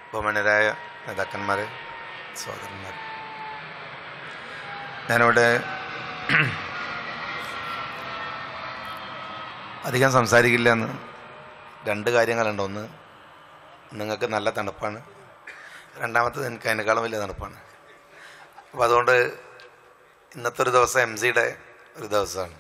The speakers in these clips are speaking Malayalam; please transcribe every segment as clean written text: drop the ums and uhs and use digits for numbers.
ബഹുമാന്യരായ നേതാക്കന്മാരെ, സഹോദരന്മാർ, ഞാനിവിടെ അധികം സംസാരിക്കില്ല എന്ന് രണ്ട് കാര്യങ്ങളുണ്ട്. ഒന്ന്, നിങ്ങൾക്ക് നല്ല തണുപ്പാണ്. രണ്ടാമത്തത് എനിക്ക് അതിനേക്കാളും വലിയ തണുപ്പാണ്. അപ്പോൾ അതുകൊണ്ട് ഇന്നത്തെ ഒരു ദിവസം MC-യുടെ ഒരു ദിവസമാണ്.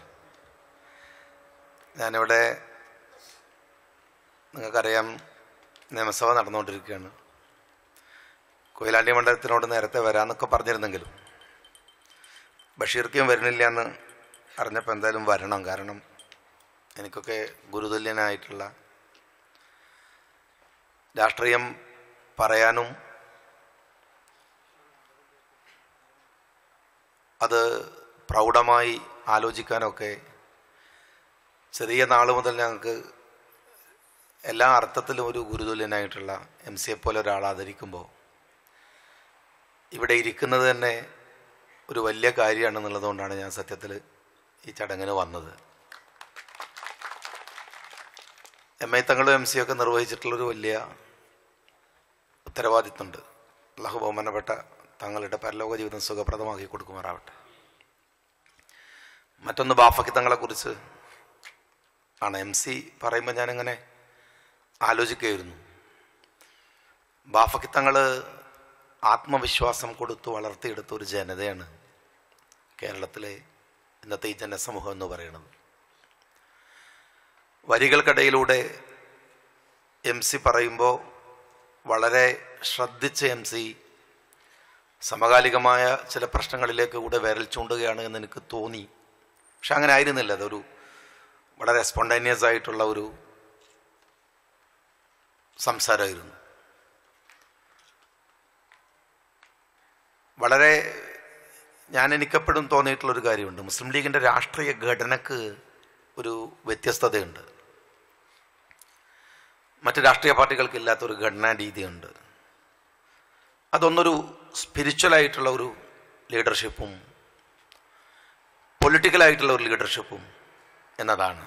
ഞാനിവിടെ നിങ്ങൾക്കറിയാം, നിയമസഭ നടന്നുകൊണ്ടിരിക്കുകയാണ്. കൊയിലാണ്ടി മണ്ഡലത്തിനോട് നേരത്തെ വരാമെന്നൊക്കെ പറഞ്ഞിരുന്നെങ്കിലും ബഷീർക്കും വരുന്നില്ല എന്ന് അറിഞ്ഞപ്പോൾ എന്തായാലും വരണം. കാരണം എനിക്കൊക്കെ ഗുരുതുല്യനായിട്ടുള്ള, രാഷ്ട്രീയം പറയാനും അത് പ്രൗഢമായി ആലോചിക്കാനൊക്കെ ചെറിയ നാൾ മുതൽ ഞങ്ങൾക്ക് എല്ലാ അർത്ഥത്തിലും ഒരു ഗുരുതുല്യനായിട്ടുള്ള MC-യെ പോലെ ഒരാൾ ആദരിക്കുമ്പോൾ ഇവിടെ ഇരിക്കുന്നത് തന്നെ ഒരു വലിയ കാര്യമാണെന്നുള്ളത് കൊണ്ടാണ് ഞാൻ സത്യത്തിൽ ഈ ചടങ്ങിന് വന്നത്. MI തങ്ങളും MC-യൊക്കെ നിർവഹിച്ചിട്ടുള്ളൊരു വലിയ ഉത്തരവാദിത്വമുണ്ട്. അല്ലാഹു ബഹുമാനപ്പെട്ട തങ്ങളുടെ പരലോക ജീവിതം സുഖപ്രദമാക്കി കൊടുക്കുമാറാവട്ടെ. മറ്റൊന്ന്, ബാഫക്കി തങ്ങളെക്കുറിച്ച് ആണ്. MC പറയുമ്പോൾ ഞാനിങ്ങനെ ആലോചിക്കുകയായിരുന്നു. ബാഫക്കി തങ്ങൾ ആത്മവിശ്വാസം കൊടുത്ത് വളർത്തിയെടുത്ത ഒരു ജനതയാണ് കേരളത്തിലെ ഇന്നത്തെ ഈ ജനസമൂഹം എന്ന് പറയുന്നത്. വരികൾക്കിടയിലൂടെ MC പറയുമ്പോൾ വളരെ ശ്രദ്ധിച്ച് MC സമകാലികമായ ചില പ്രശ്നങ്ങളിലേക്ക് കൂടെ വിരൽ ചൂണ്ടുകയാണ് എന്ന് എനിക്ക് തോന്നി. പക്ഷെ അങ്ങനെ ആയിരുന്നില്ല. അതൊരു വളരെ സ്പോണ്ടേനിയസ് ആയിട്ടുള്ള ഒരു സംസാരമായിരുന്നു. വളരെ എനിക്കെപ്പോഴും തോന്നിയിട്ടുള്ളൊരു കാര്യമുണ്ട്. മുസ്ലിം ലീഗിൻ്റെ രാഷ്ട്രീയ ഘടനക്ക് ഒരു വ്യത്യസ്തതയുണ്ട്. മറ്റ് രാഷ്ട്രീയ പാർട്ടികൾക്ക് ഇല്ലാത്തൊരു ഘടനാ രീതിയുണ്ട്. അതൊന്നൊരു സ്പിരിച്വലായിട്ടുള്ള ഒരു ലീഡർഷിപ്പും പൊളിറ്റിക്കലായിട്ടുള്ള ഒരു ലീഡർഷിപ്പും എന്നതാണ്.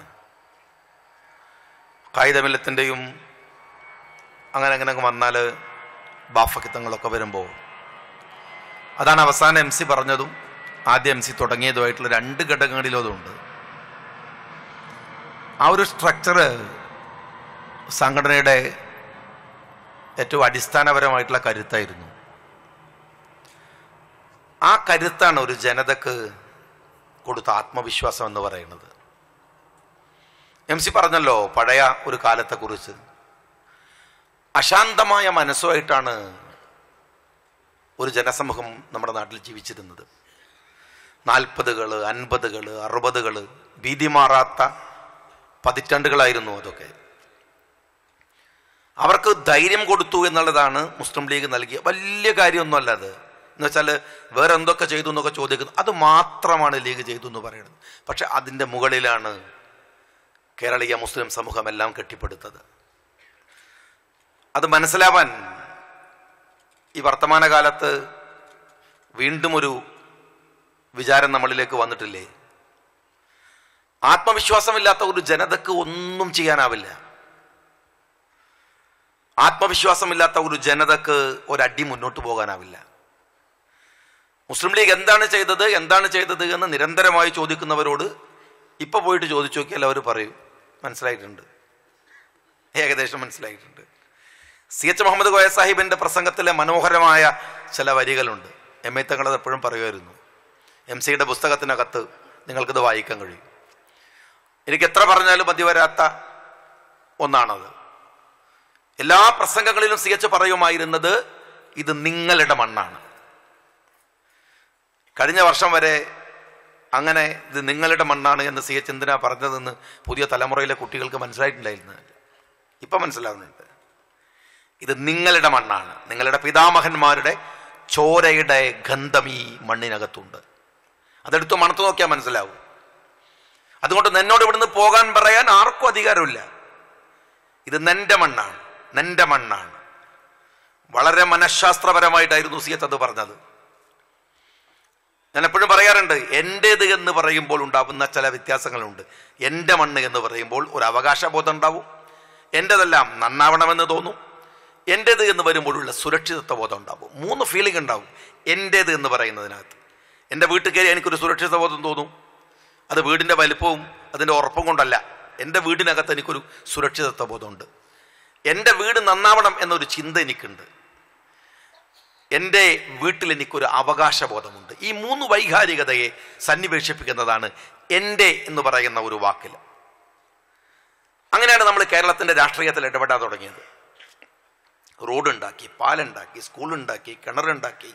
ഖായിദമില്ലത്തിൻ്റെയും അങ്ങനെ വന്നാൽ ബാഫക്കി തങ്ങളൊക്കെ വരുമ്പോൾ അതാണ് അവസാനം MC പറഞ്ഞതും ആദ്യം MC തുടങ്ങിയതുമായിട്ടുള്ള രണ്ട് ഘടകങ്ങളിലതുണ്ട്. ആ ഒരു സ്ട്രക്ചർ സംഘടനയുടെ ഏറ്റവും അടിസ്ഥാനപരമായിട്ടുള്ള കരുത്തായിരുന്നു. ആ കരുത്താണ് ഒരു ജനതക്ക് കൊടുത്ത ആത്മവിശ്വാസം എന്ന് പറയുന്നത്. MC പറഞ്ഞല്ലോ പഴയ ഒരു കാലത്തെക്കുറിച്ച്. അശാന്തമായ മനസ്സുമായിട്ടാണ് ഒരു ജനസമൂഹം നമ്മുടെ നാട്ടിൽ ജീവിച്ചിരുന്നത്. 40-കൾ 50-കൾ 60-കൾ ഭീതി മാറാത്ത പതിറ്റാണ്ടുകളായിരുന്നു അതൊക്കെ. അവർക്ക് ധൈര്യം കൊടുത്തു എന്നുള്ളതാണ് മുസ്ലിം ലീഗ് നൽകിയ വലിയ കാര്യമൊന്നുമല്ല അത്. എന്ന് വെച്ചാൽ വേറെ എന്തൊക്കെ ചെയ്തു എന്നൊക്കെ ചോദിക്കുന്നത്, അത് മാത്രമാണ് ലീഗ് ചെയ്തു എന്ന് പറയുന്നത്. പക്ഷെ അതിൻ്റെ മുകളിലാണ് കേരളീയ മുസ്ലിം സമൂഹമെല്ലാം കെട്ടിപ്പടുത്തത്. അത് മനസ്സിലാവാൻ ഈ വർത്തമാനകാലത്ത് വീണ്ടും ഒരു വിചാരം നമ്മളിലേക്ക് വന്നിട്ടില്ലേ? ആത്മവിശ്വാസമില്ലാത്ത ഒരു ജനതക്ക് ഒന്നും ചെയ്യാനാവില്ല. ആത്മവിശ്വാസമില്ലാത്ത ഒരു ജനതക്ക് ഒരടി മുന്നോട്ട് പോകാനാവില്ല. മുസ്ലിം ലീഗ് എന്താണ് ചെയ്തത് എന്ന് നിരന്തരമായി ചോദിക്കുന്നവരോട് ഇപ്പൊ പോയിട്ട് ചോദിച്ചു നോക്കിയാൽ അവർ പറയും മനസ്സിലായിട്ടുണ്ട്, ഏകദേശം മനസ്സിലായിട്ടുണ്ട്. CH മുഹമ്മദ് കോയ സാഹിബിൻ്റെ പ്രസംഗത്തിലെ മനോഹരമായ ചില വരികളുണ്ട്. MI തങ്ങളത് എപ്പോഴും പറയുമായിരുന്നു. MC-യുടെ പുസ്തകത്തിനകത്ത് നിങ്ങൾക്കിത് വായിക്കാൻ കഴിയും. എനിക്ക് എത്ര പറഞ്ഞാലും മതി വരാത്ത ഒന്നാണത്. എല്ലാ പ്രസംഗങ്ങളിലും CH പറയുമായിരുന്നത് ഇത് നിങ്ങളുടെ മണ്ണാണ്. കഴിഞ്ഞ വർഷം വരെ അങ്ങനെ ഇത് നിങ്ങളുടെ മണ്ണാണ് എന്ന് CH എന്തിനാ പറഞ്ഞതെന്ന് പുതിയ തലമുറയിലെ കുട്ടികൾക്ക് മനസ്സിലായിട്ടുണ്ടായിരുന്നത്. ഇപ്പം മനസ്സിലാവുന്നുണ്ട്. ഇത് നിങ്ങളുടെ മണ്ണാണ്. നിങ്ങളുടെ പിതാമഹന്മാരുടെ ചോരയുടെ ഗന്ധം ഈ മണ്ണിനകത്തുണ്ട്. അതെടുത്ത് മണത്ത് നോക്കിയാൽ മനസ്സിലാവും. അതുകൊണ്ട് എന്നോട് ഇവിടുന്ന് പോകാൻ പറയാൻ ആർക്കും അധികാരമില്ല. ഇത് നിന്റെ മണ്ണാണ്. വളരെ മനഃശാസ്ത്രപരമായിട്ടായിരുന്നു CH അത് പറഞ്ഞത്. ഞാൻ എപ്പോഴും പറയാറുണ്ട്, എൻ്റേത് എന്ന് പറയുമ്പോൾ ഉണ്ടാകുന്ന ചില വ്യത്യാസങ്ങളുണ്ട്. എൻ്റെ മണ്ണ് എന്ന് പറയുമ്പോൾ ഒരു അവകാശബോധം ഉണ്ടാവും. എൻ്റെതെല്ലാം നന്നാവണമെന്ന് തോന്നും. എൻ്റേത് എന്ന് വരുമ്പോഴുള്ള സുരക്ഷിതത്വ ബോധം ഉണ്ടാവും. 3 ഫീലിംഗ് ഉണ്ടാവും എൻ്റേത് എന്ന് പറയുന്നതിനകത്ത്. എൻ്റെ വീട്ടിൽ കയറി എനിക്കൊരു സുരക്ഷിത ബോധം തോന്നും. അത് വീടിൻ്റെ വലിപ്പവും അതിൻ്റെ ഉറപ്പും കൊണ്ടല്ല. എൻ്റെ വീടിനകത്ത് എനിക്കൊരു സുരക്ഷിതത്വ ബോധമുണ്ട്. എൻ്റെ വീട് നന്നാവണം എന്നൊരു ചിന്ത എനിക്കുണ്ട്. എൻ്റെ വീട്ടിൽ എനിക്കൊരു അവകാശബോധമുണ്ട്. ഈ 3 വൈകാരികതയെ സന്നിവേശിപ്പിക്കുന്നതാണ് എൻ്റെ എന്ന് പറയുന്ന ഒരു വാക്കിൽ. അങ്ങനെയാണ് നമ്മൾ കേരളത്തിൻ്റെ രാഷ്ട്രീയത്തിൽ ഇടപെടാൻ തുടങ്ങിയത്. റോഡുണ്ടാക്കി, പാലുണ്ടാക്കി, സ്കൂളുണ്ടാക്കി, കിണറുണ്ടാക്കി,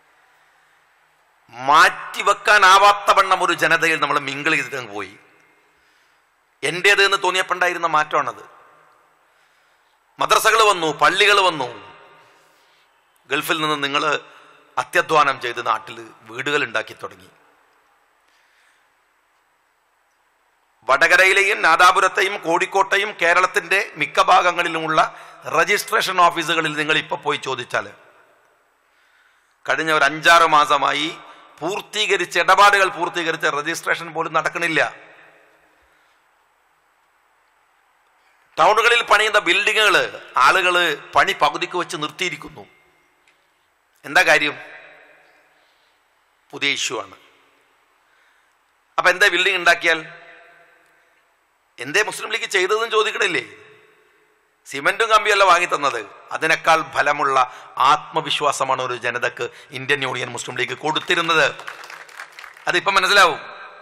മാറ്റിവെക്കാനാവാത്ത വണ്ണം ഒരു ജനതയിൽ നമ്മൾ മിങ്കിൾ ചെയ്തിട്ട് പോയി. എൻ്റേത് എന്ന് തോന്നിയപ്പോണ്ടായിരുന്ന മാറ്റമാണത്. മദ്രസകൾ വന്നു, പള്ളികൾ വന്നു. ഗൾഫിൽ നിന്ന് നിങ്ങൾ അത്യധ്വാനം ചെയ്ത് നാട്ടിൽ വീടുകൾ ഉണ്ടാക്കി തുടങ്ങി. വടകരയിലെയും നാദാപുരത്തെയും കോഴിക്കോട്ടെയും കേരളത്തിൻ്റെ മിക്ക ഭാഗങ്ങളിലുമുള്ള രജിസ്ട്രേഷൻ ഓഫീസുകളിൽ നിങ്ങൾ ഇപ്പോൾ പോയി ചോദിച്ചാൽ കഴിഞ്ഞ ഒരു 5-6 മാസമായി ഇടപാടുകൾ പൂർത്തീകരിച്ച രജിസ്ട്രേഷൻ പോലും നടക്കണില്ല. ടൗണുകളിൽ പണിയുന്ന ബിൽഡിങ്ങുകൾ ആളുകൾ പണി പകുതിക്ക് വെച്ച് നിർത്തിയിരിക്കുന്നു. എന്താ കാര്യം? പുതിയ ഇഷ്യൂ ആണ്. അപ്പൊ എന്താ ബിൽഡിംഗ് ഉണ്ടാക്കിയാൽ എന്തേ മുസ്ലിം ലീഗ് ചെയ്തതെന്ന് ചോദിക്കണില്ലേ? സിമെന്റും കമ്പിയല്ല വാങ്ങി തന്നത്. അതിനേക്കാൾ ഫലമുള്ള ആത്മവിശ്വാസമാണ് ഒരു ജനതക്ക് ഇന്ത്യൻ യൂണിയൻ മുസ്ലിം ലീഗ് കൊടുത്തിരുന്നത്. അതിപ്പം മനസ്സിലാവും.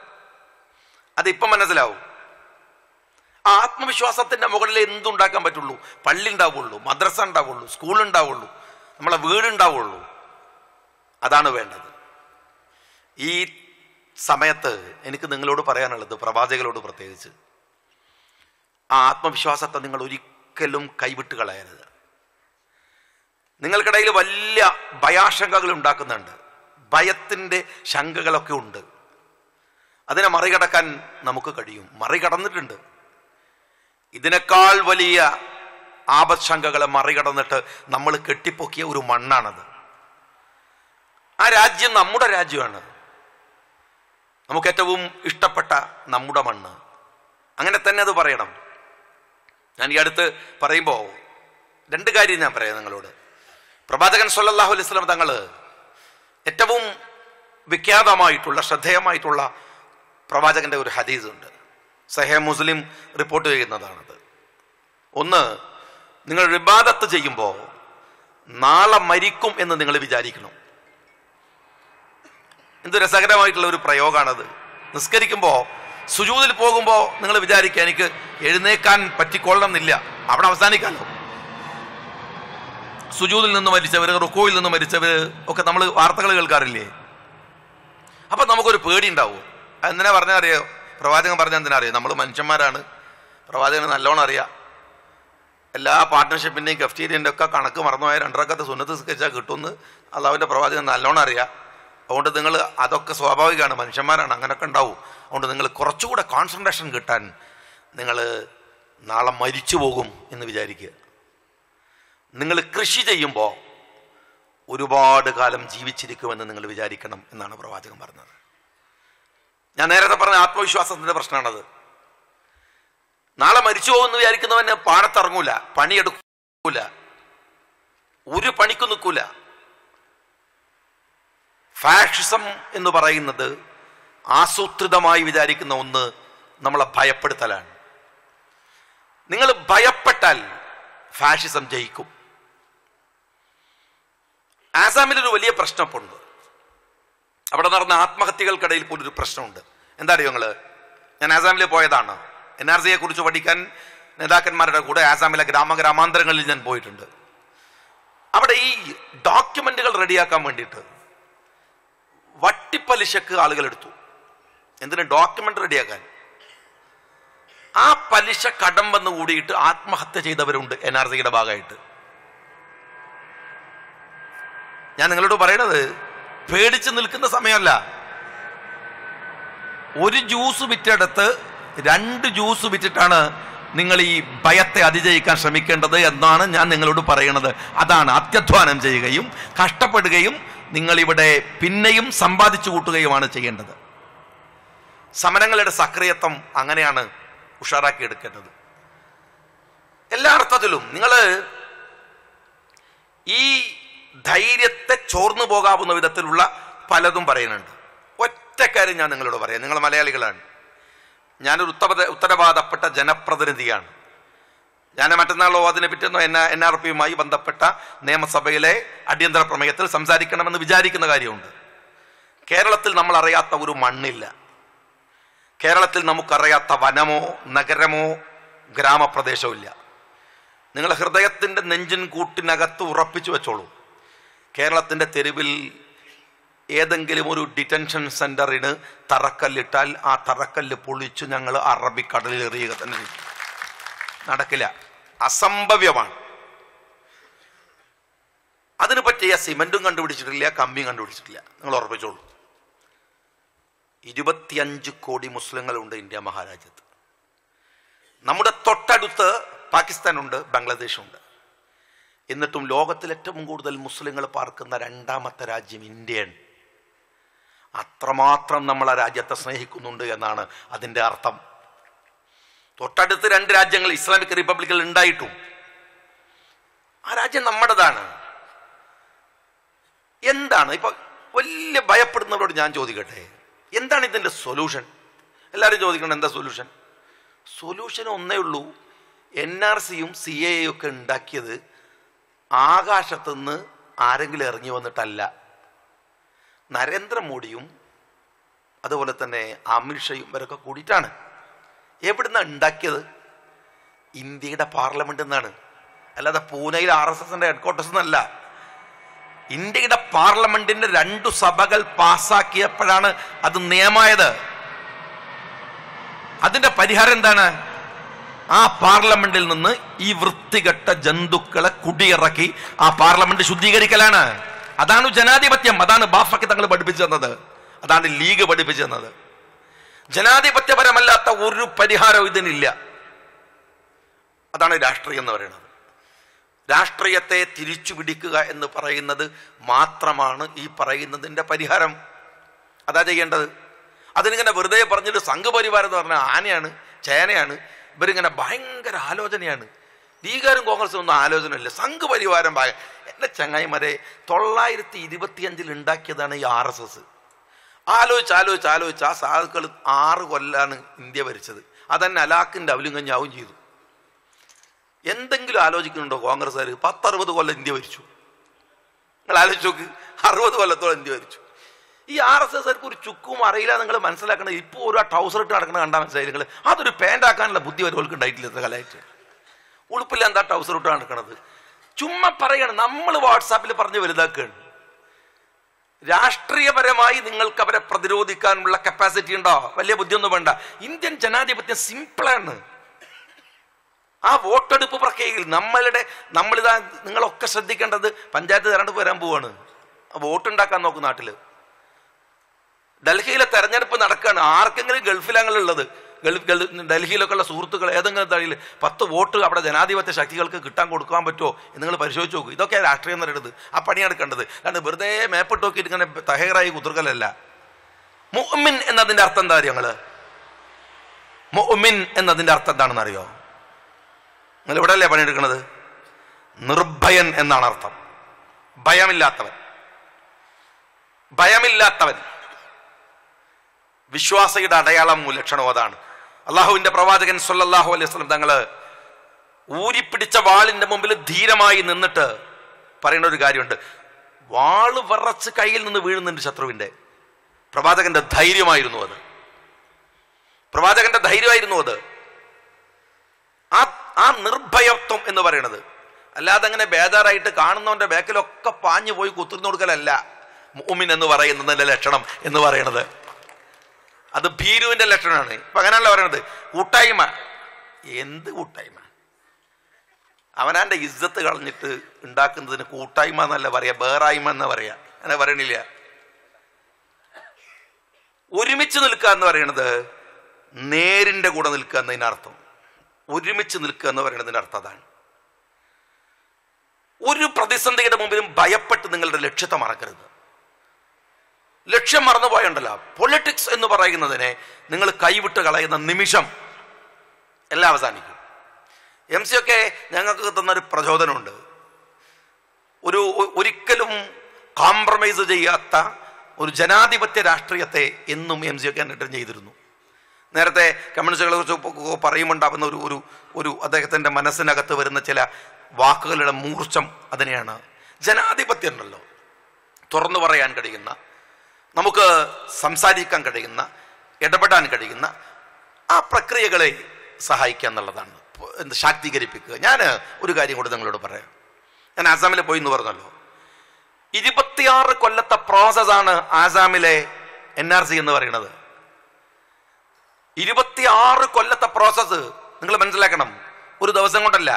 ആ ആത്മവിശ്വാസത്തിന്റെ മുകളിൽ എന്തുണ്ടാക്കാൻ പറ്റുള്ളൂ? പള്ളി ഉണ്ടാവുള്ളൂ, മദ്രസ ഉണ്ടാവുള്ളൂ, സ്കൂൾ ഉണ്ടാവുള്ളൂ, നമ്മളെ വീടുണ്ടാവുള്ളൂ. അതാണ് വേണ്ടത്. ഈ സമയത്ത് എനിക്ക് നിങ്ങളോട് പറയാനുള്ളത്, പ്രവാചകരോട് പ്രത്യേകിച്ച്, ആ ആത്മവിശ്വാസത്തെ നിങ്ങൾ ഒരിക്കലും കൈവിട്ട് കളയരുത്. നിങ്ങൾക്കിടയിൽ വലിയ ഭയാശങ്കകൾ ഉണ്ടാക്കുന്നുണ്ട്. ഭയത്തിൻ്റെ ശങ്കകളൊക്കെ ഉണ്ട്. അതിനെ മറികടക്കാൻ നമുക്ക് കഴിയും. മറികടന്നിട്ടുണ്ട്. ഇതിനേക്കാൾ വലിയ ആപത്ശങ്കകളെ മറികടന്നിട്ട് നമ്മൾ കെട്ടിപ്പൊക്കിയ ഒരു മണ്ണാണത്. ആ രാജ്യം നമ്മുടെ രാജ്യമാണ്. നമുക്ക് ഏറ്റവും ഇഷ്ടപ്പെട്ട നമ്മുടെ മണ്ണ്. അങ്ങനെ തന്നെ അത് പറയണം. ഞാൻ ഈ അടുത്ത് പറയുമ്പോൾ 2 കാര്യം ഞാൻ പറയാം നിങ്ങളോട്. പ്രവാചകൻ സല്ലല്ലാഹു അലൈഹി വസല്ലം തങ്ങൾ ഏറ്റവും വിഖ്യാതമായിട്ടുള്ള, ശ്രദ്ധേയമായിട്ടുള്ള പ്രവാചകന്റെ ഒരു ഹദീസ് ഉണ്ട്. സഹീഹ് മുസ്ലിം റിപ്പോർട്ട് ചെയ്യുന്നതാണത്. ഒന്ന്, നിങ്ങൾ ഇബാദത്ത് ചെയ്യുമ്പോൾ നാളെ മരിക്കും എന്ന് നിങ്ങൾ വിചാരിക്കണം. എന്ത് രസകരമായിട്ടുള്ള ഒരു പ്രയോഗമാണത്. നിസ്കരിക്കുമ്പോൾ, സുജൂദിൽ പോകുമ്പോൾ നിങ്ങൾ വിചാരിക്കുക എനിക്ക് എഴുന്നേക്കാൻ പറ്റിക്കൊള്ളണം എന്നില്ല, അവിടെ അവസാനിക്കാമല്ലോ. സുജൂദിൽ നിന്ന് മരിച്ചവർ, റുക്കോയിൽ നിന്ന് മരിച്ചവർ ഒക്കെ നമ്മൾ വാർത്തകൾ കേൾക്കാറില്ലേ? അപ്പൊ നമുക്കൊരു പേടി ഉണ്ടാവും. അതെന്തിനാ പറഞ്ഞാൽ അറിയോ? പ്രവാചകൻ പറഞ്ഞാൽ എന്തിനാ അറിയാം? നമ്മൾ മനുഷ്യന്മാരാണ്. പ്രവാചകന് നല്ലോണം അറിയാം. എല്ലാ പാർട്ട്ണർഷിപ്പിൻ്റെയും കഫ്റ്റീരിയൻ്റെ ഒക്കെ കണക്ക് മറന്നുപോയ 2 റക്അത്ത് സുന്നത്ത് നിസ്കരിച്ചാൽ കിട്ടുമെന്ന് അള്ളാഹുവിൻ്റെ പ്രവാചകൻ നല്ലോണം അറിയാം. അതുകൊണ്ട് നിങ്ങൾ അതൊക്കെ സ്വാഭാവികമാണ്, മനുഷ്യന്മാരാണ്, അങ്ങനെയൊക്കെ ഉണ്ടാവും. അതുകൊണ്ട് നിങ്ങൾ കുറച്ചുകൂടെ കോൺസെൻട്രേഷൻ കിട്ടാൻ നിങ്ങൾ നാളെ മരിച്ചു പോകും എന്ന് വിചാരിക്കുക. നിങ്ങൾ കൃഷി ചെയ്യുമ്പോൾ ഒരുപാട് കാലം ജീവിച്ചിരിക്കുമെന്ന് നിങ്ങൾ വിചാരിക്കണം എന്നാണ് പ്രവാചകൻ പറഞ്ഞത്. ഞാൻ നേരത്തെ പറഞ്ഞ ആത്മവിശ്വാസത്തിൻ്റെ പ്രശ്നമാണത്. നാളെ മരിച്ചു പോകുമെന്ന് വിചാരിക്കുന്നവന് പാടത്തിറങ്ങൂല, പണിയെടുക്കൂല, ഒരു പണിക്കും നിൽക്കൂല. ഫാഷിസം എന്ന് പറയുന്നത് ആസൂത്രിതമായി വിചാരിക്കുന്ന ഒന്ന് നമ്മളെ ഭയപ്പെടുത്തലാണ്. നിങ്ങൾ ഭയപ്പെട്ടാൽ ഫാഷിസം ജയിക്കും. ആസാമിലൊരു വലിയ പ്രശ്നമുണ്ട്. അവിടെ നടന്ന ആത്മഹത്യകൾക്കിടയിൽ പോലും ഒരു പ്രശ്നമുണ്ട്. എന്താ അറിയോ നിങ്ങൾ? ഞാൻ ആസാമിൽ പോയതാണ്. NRCയെ കുറിച്ച് പഠിക്കാൻ നേതാക്കന്മാരുടെ കൂടെ ആസാമിലെ ഗ്രാമാന്തരങ്ങളിൽ ഞാൻ പോയിട്ടുണ്ട്. അവിടെ ഈ ഡോക്യുമെന്റുകൾ റെഡിയാക്കാൻ വേണ്ടിയിട്ട് വട്ടിപ്പലിശക്ക് ആളുകൾ എടുത്തു. എന്തിന്? ഡോക്യുമെന്റ് റെഡിയാക്കാൻ. ആ പലിശ കടം വന്ന് കൂടിയിട്ട് ആത്മഹത്യ ചെയ്തവരുണ്ട് NRCയുടെ ഭാഗമായിട്ട്. ഞാൻ നിങ്ങളോട് പറയണത് പേടിച്ച് നിൽക്കുന്ന സമയമല്ല. ഒരു ജ്യൂസ് വിറ്റെടുത്ത് 2 ജ്യൂസ് വിറ്റിട്ടാണ് നിങ്ങൾ ഈ ഭയത്തെ അതിജയിക്കാൻ ശ്രമിക്കേണ്ടത് എന്നാണ് ഞാൻ നിങ്ങളോട് പറയണത്. അതാണ് അത്യധ്വാനം ചെയ്യുകയും കഷ്ടപ്പെടുകയും നിങ്ങളിവിടെ പിന്നെയും സമ്പാദിച്ചു കൂട്ടുകയുമാണ് ചെയ്യേണ്ടത്. സമരങ്ങളുടെ സക്രിയത്വം അങ്ങനെയാണ് ഉഷാറാക്കി എടുക്കേണ്ടത്. എല്ലാ അർത്ഥത്തിലും നിങ്ങൾ ഈ ധൈര്യത്തെ ചോർന്നു പോകാവുന്ന വിധത്തിലുള്ള പലതും പറയുന്നുണ്ട്. ഒറ്റ കാര്യം ഞാൻ നിങ്ങളോട് പറയാം, നിങ്ങൾ മലയാളികളാണ്, ഞാനൊരു ഉത്തരവാദപ്പെട്ട ജനപ്രതിനിധിയാണ്. ഞാൻ മറ്റന്നാളോ അതിനെ പറ്റുന്ന NRPയുമായി ബന്ധപ്പെട്ട നിയമസഭയിലെ അടിയന്തര പ്രമേയത്തിൽ സംസാരിക്കണമെന്ന് വിചാരിക്കുന്ന കാര്യമുണ്ട്. കേരളത്തിൽ നമ്മൾ അറിയാത്ത ഒരു മണ്ണില്ല. കേരളത്തിൽ നമുക്കറിയാത്ത വനമോ നഗരമോ ഗ്രാമപ്രദേശവും ഇല്ല. നിങ്ങൾ ഹൃദയത്തിൻ്റെ നെഞ്ചിൻ കൂട്ടിനകത്ത് ഉറപ്പിച്ചു വെച്ചോളൂ, കേരളത്തിൻ്റെ തെരുവിൽ ഏതെങ്കിലും ഒരു ഡിറ്റൻഷൻ സെന്ററിന് തറക്കല്ലിട്ടാൽ ആ തറക്കല്ല് പൊളിച്ച് ഞങ്ങൾ അറബിക്കടലിൽ എറിയുക തന്നെ ചെയ്യും. നടക്കില്ല, അസംഭവ്യമാണ്. അതിന് പറ്റിയ സിമെന്റും കണ്ടുപിടിച്ചിട്ടില്ല, കമ്പിയും കണ്ടുപിടിച്ചിട്ടില്ല. നിങ്ങൾ ഉറപ്പിച്ചോളൂ. 25 കോടി മുസ്ലിങ്ങളുണ്ട് ഇന്ത്യ മഹാരാജ്യത്ത്. നമ്മുടെ തൊട്ടടുത്ത് പാകിസ്ഥാനുണ്ട്, ബംഗ്ലാദേശുണ്ട്. എന്നിട്ടും ലോകത്തിൽ ഏറ്റവും കൂടുതൽ മുസ്ലിങ്ങൾ പാർക്കുന്ന 2ാമത്തെ രാജ്യം ഇന്ത്യയാണ്. അത്രമാത്രം നമ്മൾ ആ രാജ്യത്തെ സ്നേഹിക്കുന്നുണ്ട് എന്നാണ് അതിൻ്റെ അർത്ഥം. തൊട്ടടുത്ത് 2 രാജ്യങ്ങൾ ഇസ്ലാമിക് റിപ്പബ്ലിക്കുകൾ ഉണ്ടായിട്ടും ആ രാജ്യം നമ്മുടേതാണ്. എന്താണ് ഇപ്പൊ വലിയ ഭയപ്പെടുന്നവരോട് ഞാൻ ചോദിക്കട്ടെ, എന്താണ് ഇതിൻ്റെ സൊല്യൂഷൻ? എല്ലാവരും ചോദിക്കണം, എന്താ സൊല്യൂഷൻ? സൊല്യൂഷൻ ഒന്നേ ഉള്ളൂ. NRCയും CAA ഒക്കെ ഉണ്ടാക്കിയത് ആകാശത്തുനിന്ന് ആരെങ്കിലും ഇറങ്ങി വന്നിട്ടല്ല. നരേന്ദ്രമോദിയും അതുപോലെ തന്നെ അമിത്ഷയും ഇവരൊക്കെ കൂടിയിട്ടാണ്. എവിടുന്നാണ് ഉണ്ടാക്കിയത്? ഇന്ത്യയുടെ പാർലമെന്റിൽ നിന്നാണ്, അല്ലാതെ പൂനെയിൽ RSSന്റെ ഹെഡ്ക്വാർട്ടേഴ്സ് എന്നല്ല. ഇന്ത്യയുടെ പാർലമെന്റിന്റെ 2 സഭകൾ പാസ്സാക്കിയപ്പോഴാണ് അത് നിയമമായത്. അതിന്റെ പരിഹാരം എന്താണ്? ആ പാർലമെന്റിൽ നിന്ന് ഈ വൃത്തികെട്ട ജന്തുക്കളെ കുടിയിറക്കി ആ പാർലമെന്റ് ശുദ്ധീകരിക്കലാണ്. അതാണ് ജനാധിപത്യം. അതാണ് ബാഫക്കി തങ്ങൾ പഠിപ്പിച്ചു തന്നത്, അതാണ് ലീഗ് പഠിപ്പിച്ചു തന്നത്. ജനാധിപത്യപരമല്ലാത്ത ഒരു പരിഹാരവും ഇതിനില്ല. അതാണ് രാഷ്ട്രീയം എന്ന് പറയുന്നത്. രാഷ്ട്രീയത്തെ തിരിച്ചു പിടിക്കുക എന്ന് പറയുന്നത് മാത്രമാണ് ഈ പറയുന്നതിൻ്റെ പരിഹാരം. അതാ ചെയ്യേണ്ടത്. അതിനിങ്ങനെ വെറുതെ പറഞ്ഞിട്ട് സംഘപരിവാരം എന്ന് പറഞ്ഞാൽ ആനയാണ്, ചേനയാണ്. ഇവരിങ്ങനെ ഭയങ്കര ആലോചനയാണ്. ലീഗുകാരും കോൺഗ്രസും ഒന്നും ആലോചനയില്ല, സംഘപരിവാരം. എൻ്റെ ചങ്ങായിമാരെ 925 ഉണ്ടാക്കിയതാണ് ഈ RSS. ആലോചിച്ച് ആ സാധുക്കൾ 6 കൊല്ലാണ് ഇന്ത്യ ഭരിച്ചത്. അതന്നെ അലാക്കിൻ്റെ അവലും കഞ്ഞാവും ചെയ്തു. എന്തെങ്കിലും ആലോചിക്കുന്നുണ്ടോ കോൺഗ്രസ്സുകാർ? 10-60 കൊല്ലം ഇന്ത്യ ഭരിച്ചു. നിങ്ങൾ ആലോചിച്ച് നോക്ക്, 60 കൊല്ലത്തോളം ഇന്ത്യ ഭരിച്ചു. ഈ RSSകാർക്ക് ഒരു ചുക്കും അറിയില്ല. നിങ്ങൾ മനസ്സിലാക്കണം. ഇപ്പോൾ ഒരു ട്രൗസർ ഇട്ട് നടക്കണം കണ്ടാൽ മനസ്സിലായി നിങ്ങൾ. അതൊരു പാൻ്റാക്കാനുള്ള ബുദ്ധി അവർക്ക് ഉണ്ടായിട്ടില്ല ഇത്ര കാലമായിട്ട്. ഉളുപ്പില്ല എന്താ ട്രൗസർ ഇട്ട് നടക്കണത്? ചുമ്മാ പറയണം. നമ്മൾ വാട്സാപ്പിൽ പറഞ്ഞ് വലുതാക്കുകയാണ്. രാഷ്ട്രീയപരമായി നിങ്ങൾക്ക് അവരെ പ്രതിരോധിക്കാനുള്ള കപ്പാസിറ്റി ഉണ്ടോ? വലിയ ബുദ്ധിയൊന്നും വേണ്ട. ഇന്ത്യൻ ജനാധിപത്യം സിമ്പിളാണ്. ആ വോട്ടെടുപ്പ് പ്രക്രിയയിൽ നമ്മളിതാ നിങ്ങളൊക്കെ ശ്രദ്ധിക്കേണ്ടത്, പഞ്ചായത്ത് തെരഞ്ഞെടുപ്പ് വരാൻ പോവാണ്. വോട്ടുണ്ടാക്കാൻ നോക്കും നാട്ടിൽ. ഡൽഹിയിലെ തെരഞ്ഞെടുപ്പ് നടക്കുകയാണ്. ആർക്കെങ്കിലും ഗൾഫിലാണുള്ളത്, ഡൽഹിയിലൊക്കെ ഉള്ള സുഹൃത്തുക്കൾ ഏതെങ്കിലും തഴിയിൽ 10 വോട്ട് അവിടെ ജനാധിപത്യ ശക്തികൾക്ക് കിട്ടാൻ കൊടുക്കാൻ പറ്റുമോ എന്ന് നിങ്ങൾ പരിശോധിച്ച് നോക്കും. ഇതൊക്കെ രാഷ്ട്രീയം പറയുന്നത്. ആ പണിയെടുക്കേണ്ടത്. കാരണം വെറുതെ മേപ്പിട്ട് നോക്കിയിട്ട് ഇങ്ങനെ തഹേറായി കുതിർക്കലല്ല. മുഅ്മിൻ എന്നതിൻ്റെ അർത്ഥം എന്താ അറിയോ? മുഅ്മിൻ എന്നതിൻ്റെ അർത്ഥം എന്താണെന്ന് അറിയോ? നിങ്ങൾ ഇവിടെ അല്ലേ പണിയെടുക്കുന്നത്? നിർഭയൻ എന്നാണ് അർത്ഥം. ഭയമില്ലാത്തവൻ വിശ്വാസിയുടെ അടയാളം ലക്ഷണം അതാണ്. അള്ളാഹുവിന്റെ പ്രവാചകൻ സല്ലല്ലാഹു അലൈഹി വസല്ലം തങ്ങള് ഊരിപ്പിടിച്ച വാളിന്റെ മുമ്പിൽ ധീരമായി നിന്നിട്ട് പറയുന്ന ഒരു കാര്യമുണ്ട്. വാള് വിറച്ച് കയ്യിൽ നിന്ന് വീഴുന്നുണ്ട് ശത്രുവിന്റെ. പ്രവാചകന്റെ ധൈര്യമായിരുന്നു അത്. ആ നിർഭയത്വം എന്ന് പറയുന്നത് അല്ലാതെ അങ്ങനെ ബേജാറായിട്ട് കാണുന്നവന്റെ ബാക്കിലൊക്കെ പാഞ്ഞു പോയി കുത്തിർന്നു കൊടുക്കലല്ല മുഅ്മിൻ എന്ന് പറയുന്നതിന്റെ ലക്ഷണം എന്ന് പറയുന്നത്. അത് ഭീരുവിന്റെ ലക്ഷണമാണ്. ഇപ്പൊ അങ്ങനെയല്ല പറയുന്നത്. കൂട്ടായ്മ. എന്ത് കൂട്ടായ്മ? അവനാന്റെ ഇസ്സത്ത് കളഞ്ഞിട്ട് ഉണ്ടാക്കുന്നതിന് കൂട്ടായ്മ എന്നല്ല പറയാ, ബേറായ്മ എന്ന് പറയാ. അങ്ങനെ പറയണില്ല. ഒരുമിച്ച് നിൽക്കുക എന്ന് പറയുന്നത് നേരിന്റെ കൂടെ നിൽക്കുക എന്നതിനർത്ഥം. ഒരുമിച്ച് നിൽക്കുക എന്ന് പറയുന്നതിന്റെ അർത്ഥം അതാണ്. ഒരു പ്രതിസന്ധിയുടെ മുമ്പിലും ഭയപ്പെട്ട് നിങ്ങളുടെ ലക്ഷ്യത്തെ മറക്കരുത്. ലക്ഷ്യം മറന്നുപോയുണ്ടല്ലോ. പൊളിറ്റിക്സ് എന്ന് പറയുന്നതിനെ നിങ്ങൾ കൈവിട്ട് കളയുന്ന നിമിഷം എല്ലാം അവസാനിക്കും. MC ഒക്കെ ഞങ്ങൾക്ക് തന്നൊരു പ്രചോദനമുണ്ട്. ഒരിക്കലും കോംപ്രമൈസ് ചെയ്യാത്ത ഒരു ജനാധിപത്യ രാഷ്ട്രീയത്തെ എന്നും MG കാൻഡിഡേറ്റ് ചെയ്തിരുന്നു. നേരത്തെ കമ്മ്യൂണിസ്റ്റുകളെ കുറിച്ച് പറയുമുണ്ടാകുന്ന ഒരു അദ്ദേഹത്തിൻ്റെ മനസ്സിനകത്ത് വരുന്ന ചില വാക്കുകളുടെ മൂർച്ഛം അതിനെയാണ്. ജനാധിപത്യം ഉണ്ടല്ലോ, തുറന്നു പറയാൻ കഴിയുന്ന, നമുക്ക് സംസാരിക്കാൻ കഴിയുന്ന, ഇടപെടാൻ കഴിയുന്ന ആ പ്രക്രിയകളെ സഹായിക്കുക എന്നുള്ളതാണ്, ശാക്തീകരിപ്പിക്കുക. ഞാൻ ഒരു കാര്യം കൂടെ നിങ്ങളോട് പറയാം. ഞാൻ ആസാമിൽ പോയി എന്ന് പറഞ്ഞല്ലോ. 26 കൊല്ലത്തെ പ്രോസസ്സാണ് ആസാമിലെ NRC എന്ന് പറയുന്നത്. 26 കൊല്ലത്തെ പ്രോസസ്സ് നിങ്ങൾ മനസ്സിലാക്കണം. ഒരു ദിവസം കൊണ്ടല്ല,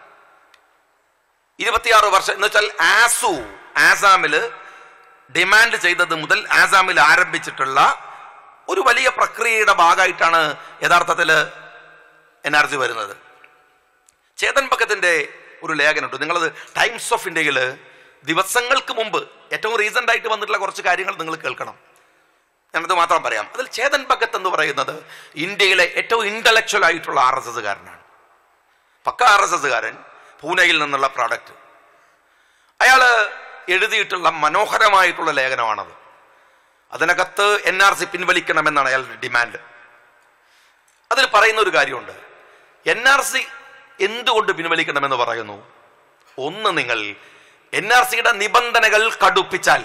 26 വർഷം എന്ന് വെച്ചാൽ ആസാമിൽ ഡിമാൻഡ് ചെയ്തത് മുതൽ ആസാമിൽ ആരംഭിച്ചിട്ടുള്ള ഒരു വലിയ പ്രക്രിയയുടെ ഭാഗമായിട്ടാണ് യഥാർത്ഥത്തിൽ NRC വരുന്നത്. ചേതൻ ഭഗത്തിന്റെ ഒരു ലേഖനമുണ്ട്, നിങ്ങളത് ടൈംസ് ഓഫ് ഇന്ത്യയിൽ ദിവസങ്ങൾക്ക് മുമ്പ് ഏറ്റവും റീസെന്റ് ആയിട്ട് വന്നിട്ടുള്ള കുറച്ച് കാര്യങ്ങൾ നിങ്ങൾ കേൾക്കണം. ഞാനത് മാത്രം പറയാം. അതിൽ ചേതൻ ഭഗത് എന്ന് പറയുന്നത് ഇന്ത്യയിലെ ഏറ്റവും ഇന്റലക്ച്വൽ ആയിട്ടുള്ള RSSകാരനാണ്. പക്ക RSSകാരൻ, പൂനെയിൽ നിന്നുള്ള പ്രോഡക്റ്റ്. അയാൾ എഴുതിയിട്ടുള്ള മനോഹരമായിട്ടുള്ള ലേഖനമാണത്. അതിനകത്ത് NRC പിൻവലിക്കണമെന്നാണ് അയാളുടെ ഡിമാൻഡ്. അതിൽ പറയുന്ന ഒരു കാര്യമുണ്ട്. NRC എന്തുകൊണ്ട് പിൻവലിക്കണമെന്ന് പറയുന്നു. ഒന്ന്, നിങ്ങൾ NRCയുടെ നിബന്ധനകൾ കടുപ്പിച്ചാൽ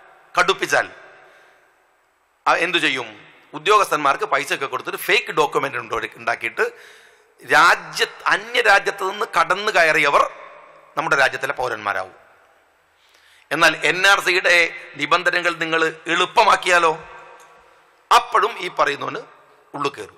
എന്തു ചെയ്യും? ഉദ്യോഗസ്ഥന്മാർക്ക് പൈസ ഒക്കെ കൊടുത്തിട്ട് ഫേക്ക് ഡോക്യുമെന്റ് ഉണ്ടാക്കിയിട്ട് അന്യരാജ്യത്ത് നിന്ന് കടന്നു കയറിയവർ നമ്മുടെ രാജ്യത്തിലെ പൗരന്മാരാവും. എന്നാൽ NRCയുടെ നിബന്ധനകൾ നിങ്ങൾ എളുപ്പമാക്കിയാലോ, അപ്പോഴും ഈ പറയുന്നവന് ഉള്ളു കയറും.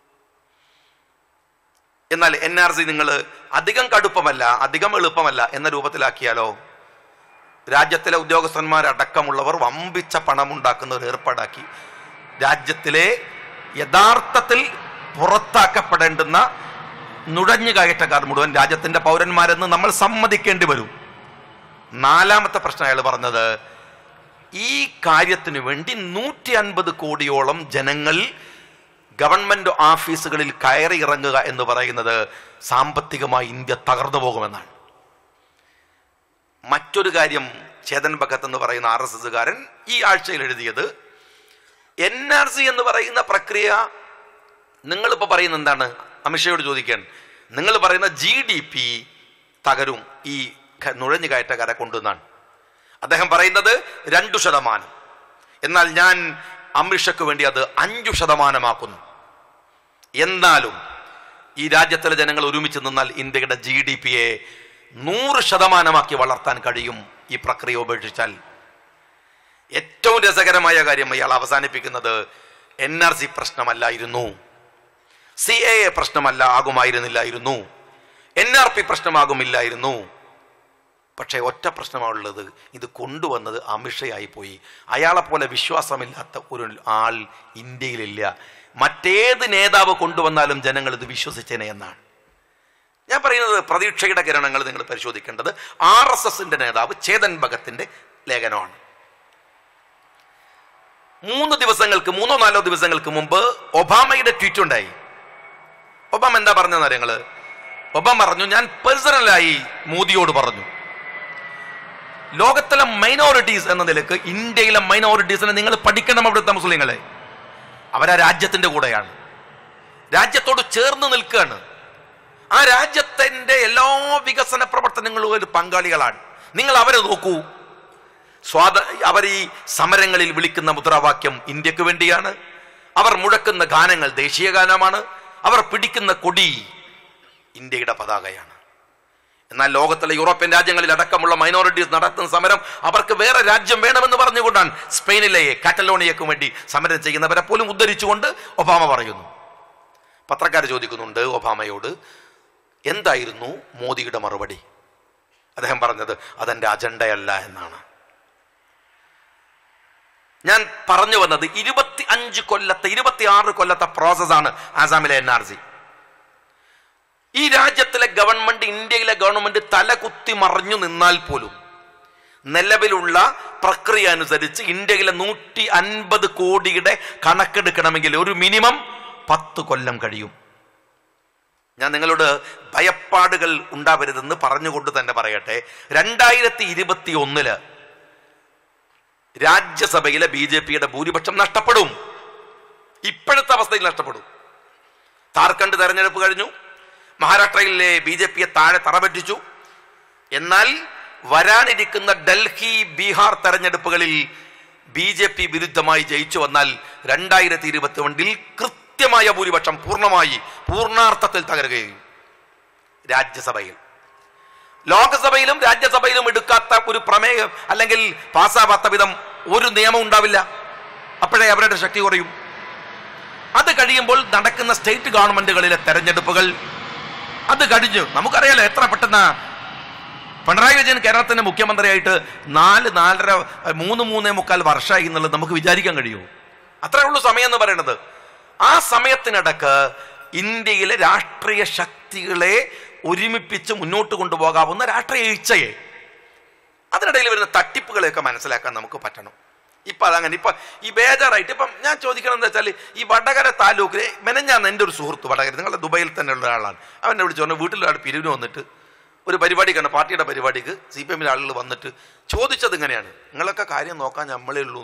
എന്നാൽ NRC നിങ്ങൾ അധികം കടുപ്പമല്ല, അധികം എളുപ്പമല്ല എന്ന രൂപത്തിലാക്കിയാലോ, രാജ്യത്തിലെ ഉദ്യോഗസ്ഥന്മാരടക്കമുള്ളവർ വമ്പിച്ച പണമുണ്ടാക്കുന്ന ഒരു ഏർപ്പാടാക്കി രാജ്യത്തിലെ യഥാർത്ഥത്തിൽ പുറത്താക്കപ്പെടേണ്ടുന്ന നുഴഞ്ഞുകയറ്റക്കാർ മുഴുവൻ രാജ്യത്തിന്റെ പൗരന്മാരെന്ന് നമ്മൾ സമ്മതിക്കേണ്ടി വരും. നാലാമത്തെ പ്രശ്നം അയാൾ പറഞ്ഞത്, ഈ കാര്യത്തിനു വേണ്ടി 150 കോടിയോളം ജനങ്ങൾ ഗവൺമെന്റ് ഓഫീസുകളിൽ കയറി ഇറങ്ങുക എന്ന് പറയുന്നത് സാമ്പത്തികമായി ഇന്ത്യ തകർന്നു പോകുമെന്നാണ്. മറ്റൊരു കാര്യം ചേതൻ ഭഗത് എന്ന് പറയുന്ന RSSകാരൻ ഈ ആഴ്ചയിൽ എഴുതിയത്, NRC എന്ന് പറയുന്ന പ്രക്രിയ നിങ്ങളിപ്പോൾ പറയുന്ന എന്താണ്? അമിത്ഷയോട് ചോദിക്കാൻ, നിങ്ങൾ പറയുന്ന GDP തകരും ഈ നുഴഞ്ഞു കയറ്റക്കാരെ കൊണ്ടുവന്നാണ്. അദ്ദേഹം പറയുന്നത് 2%. എന്നാൽ ഞാൻ അമിത്ഷയ്ക്ക് വേണ്ടി അത് 5% എന്നാലും ഈ രാജ്യത്തിലെ ജനങ്ങൾ ഒരുമിച്ച് നിന്നാൽ ഇന്ത്യയുടെ GDPയെ 100% വളർത്താൻ കഴിയും ഈ പ്രക്രിയ ഉപേക്ഷിച്ചാൽ. ഏറ്റവും രസകരമായ കാര്യം ഇയാൾ അവസാനിപ്പിക്കുന്നത്, NRC പ്രശ്നമല്ലായിരുന്നു, CAA പ്രശ്നമല്ല ആകുമായിരുന്നില്ലായിരുന്നു, NRP പ്രശ്നമാകുമില്ലായിരുന്നു. പക്ഷേ ഒറ്റ പ്രശ്നമാണുള്ളത്, ഇത് കൊണ്ടുവന്നത് അമിത്ഷയായി പോയി. അയാളെപ്പോലെ വിശ്വാസമില്ലാത്ത ഒരു ആൾ ഇന്ത്യയിലില്ല. മറ്റേത് നേതാവ് കൊണ്ടുവന്നാലും ജനങ്ങൾ ഇത് വിശ്വസിച്ചേനെ എന്നാണ് ഞാൻ പറയുന്നത്. പ്രതീക്ഷയുടെ കിരണങ്ങൾ നിങ്ങൾ പരിശോധിക്കേണ്ടത് RSSന്റെ നേതാവ് ചേതൻ ഭഗത്തിന്റെ ലേഖനമാണ്. 3-4 ദിവസങ്ങൾക്ക് മുമ്പ് ഒബാമയുടെ ട്വീറ്റ് ഉണ്ടായി. ഒബാമ എന്താ പറഞ്ഞെന്ന് അറിയങ്ങള്? ഒബാമ പറഞ്ഞു, ഞാൻ പേഴ്സണലായി മോദിയോട് പറഞ്ഞു, ലോകത്തിലെ മൈനോറിറ്റീസ് എന്ന നിലക്ക് ഇന്ത്യയിലെ മൈനോറിറ്റീസിനെ നിങ്ങൾ പഠിക്കണം. അവിടുത്തെ മുസ്ലിങ്ങളെ അവരാ രാജ്യത്തിന്റെ കൂടെയാണ്, രാജ്യത്തോട് ചേർന്ന് നിൽക്കുകയാണ്. ആ രാജ്യത്തിന്റെ എല്ലാ വികസന പ്രവർത്തനങ്ങളും ഒരു പങ്കാളികളാണ്. നിങ്ങൾ അവരെ നോക്കൂ. അവർ ഈ സമരങ്ങളിൽ വിളിക്കുന്ന മുദ്രാവാക്യം ഇന്ത്യക്ക് വേണ്ടിയാണ്. അവർ മുഴക്കുന്ന ഗാനങ്ങൾ ദേശീയ ഗാനമാണ്. അവർ പിടിക്കുന്ന കൊടി ഇന്ത്യയുടെ പതാകയാണ്. എന്നാൽ ലോകത്തിലെ യൂറോപ്യൻ രാജ്യങ്ങളിൽ അടക്കമുള്ള മൈനോറിറ്റീസ് നടത്തുന്ന സമരം അവർക്ക് വേറെ രാജ്യം വേണമെന്ന് പറഞ്ഞുകൊണ്ടാണ് സ്പെയിനിലെ കാറ്റലോണിയക്ക് വേണ്ടി സമരം ചെയ്യുന്നവരെ പോലും ഉദ്ധരിച്ചുകൊണ്ട് ഒബാമ പറയുന്നു. പത്രക്കാർ ചോദിക്കുന്നുണ്ട് ഒബാമയോട്, എന്തായിരുന്നു മോദിയുടെ മറുപടി? അദ്ദേഹം പറഞ്ഞത് അതെന്റെ അജണ്ടയല്ല എന്നാണ്. ഞാൻ പറഞ്ഞു വന്നത് 26 കൊല്ലത്തെ പ്രോസസ്സാണ് ആസാമിലെ NRC. ഈ രാജ്യത്തിലെ ഗവൺമെന്റ്, ഇന്ത്യയിലെ ഗവൺമെന്റ് തലകുത്തി മറിഞ്ഞു നിന്നാൽ പോലും നിലവിലുള്ള പ്രക്രിയ അനുസരിച്ച് ഇന്ത്യയിലെ 150 കോടിയുടെ കണക്കെടുക്കണമെങ്കിൽ ഒരു മിനിമം 10 കൊല്ലം കഴിയും. ഞാൻ നിങ്ങളോട് ഭയപ്പാടുകൾ ഉണ്ടാവരുതെന്ന് പറഞ്ഞുകൊണ്ട് തന്നെ പറയട്ടെ. 2021 രാജ്യസഭയിലെ BJPയുടെ ഭൂരിപക്ഷം നഷ്ടപ്പെടും. ഇപ്പോഴത്തെ അവസ്ഥയിൽ നഷ്ടപ്പെടും. ജാർഖണ്ഡ് തെരഞ്ഞെടുപ്പ് കഴിഞ്ഞു, മഹാരാഷ്ട്രയിലെ BJPയെ താഴെ തറപറ്റിച്ചു. എന്നാൽ വരാനിരിക്കുന്ന ഡൽഹി, ബീഹാർ തെരഞ്ഞെടുപ്പുകളിൽ BJP വിരുദ്ധമായി ജയിച്ചു വന്നാൽ 2021 കൃത്യമായ ഭൂരിപക്ഷം പൂർണ്ണാർത്ഥത്തിൽ തകരുകയും രാജ്യസഭയിൽ, ലോകസഭയിലും രാജ്യസഭയിലും എടുക്കാത്ത ഒരു പ്രമേയം അല്ലെങ്കിൽ പാസ്സാവാത്ത വിധം ഒരു നിയമം ഉണ്ടാവില്ല. അപ്പോഴേ അവരുടെ ശക്തി കുറയും. അത് കഴിയുമ്പോൾ നടക്കുന്ന സ്റ്റേറ്റ് ഗവൺമെന്റുകളിലെ തെരഞ്ഞെടുപ്പുകൾ അത് കഴിഞ്ഞു. നമുക്കറിയാലോ എത്ര പെട്ടെന്ന് പിണറായി വിജയൻ കേരളത്തിന്റെ മുഖ്യമന്ത്രിയായിട്ട് 3.5 വർഷമായി എന്നുള്ളത് നമുക്ക് വിചാരിക്കാൻ കഴിയുമോ? അത്രേ ഉള്ളൂ സമയം എന്ന് പറയുന്നത്. ആ സമയത്തിനിടക്ക് ഇന്ത്യയിലെ രാഷ്ട്രീയ ശക്തികളെ ഒരുമിപ്പിച്ച് മുന്നോട്ട് കൊണ്ടുപോകാവുന്ന രാഷ്ട്രീയ ഇച്ഛയെ, അതിനിടയിൽ വരുന്ന തട്ടിപ്പുകളെയൊക്കെ മനസ്സിലാക്കാൻ നമുക്ക് പറ്റണം. ഇപ്പം അതങ്ങനെ ഇപ്പം ഈ ബേജാറായിട്ട് ഇപ്പം ഞാൻ ചോദിക്കണം എന്താ വെച്ചാൽ, ഈ വടകര താലൂക്കിലെ മെനഞ്ഞാന്ന് എൻ്റെ ഒരു സുഹൃത്ത് വടകര, നിങ്ങളുടെ ദുബൈയിൽ തന്നെ ഉള്ള ആളാണ്, അവനെ വിളിച്ചു പറഞ്ഞു വീട്ടിലൊരാൾ പിരിവിന് വന്നിട്ട് ഒരു പരിപാടിക്കാണ്, പാർട്ടിയുടെ പരിപാടിക്ക് CPM ആളുകൾ വന്നിട്ട് ചോദിച്ചത് ഇങ്ങനെയാണ്, നിങ്ങളൊക്കെ കാര്യം നോക്കാൻ നമ്മളേ ഉള്ളൂ.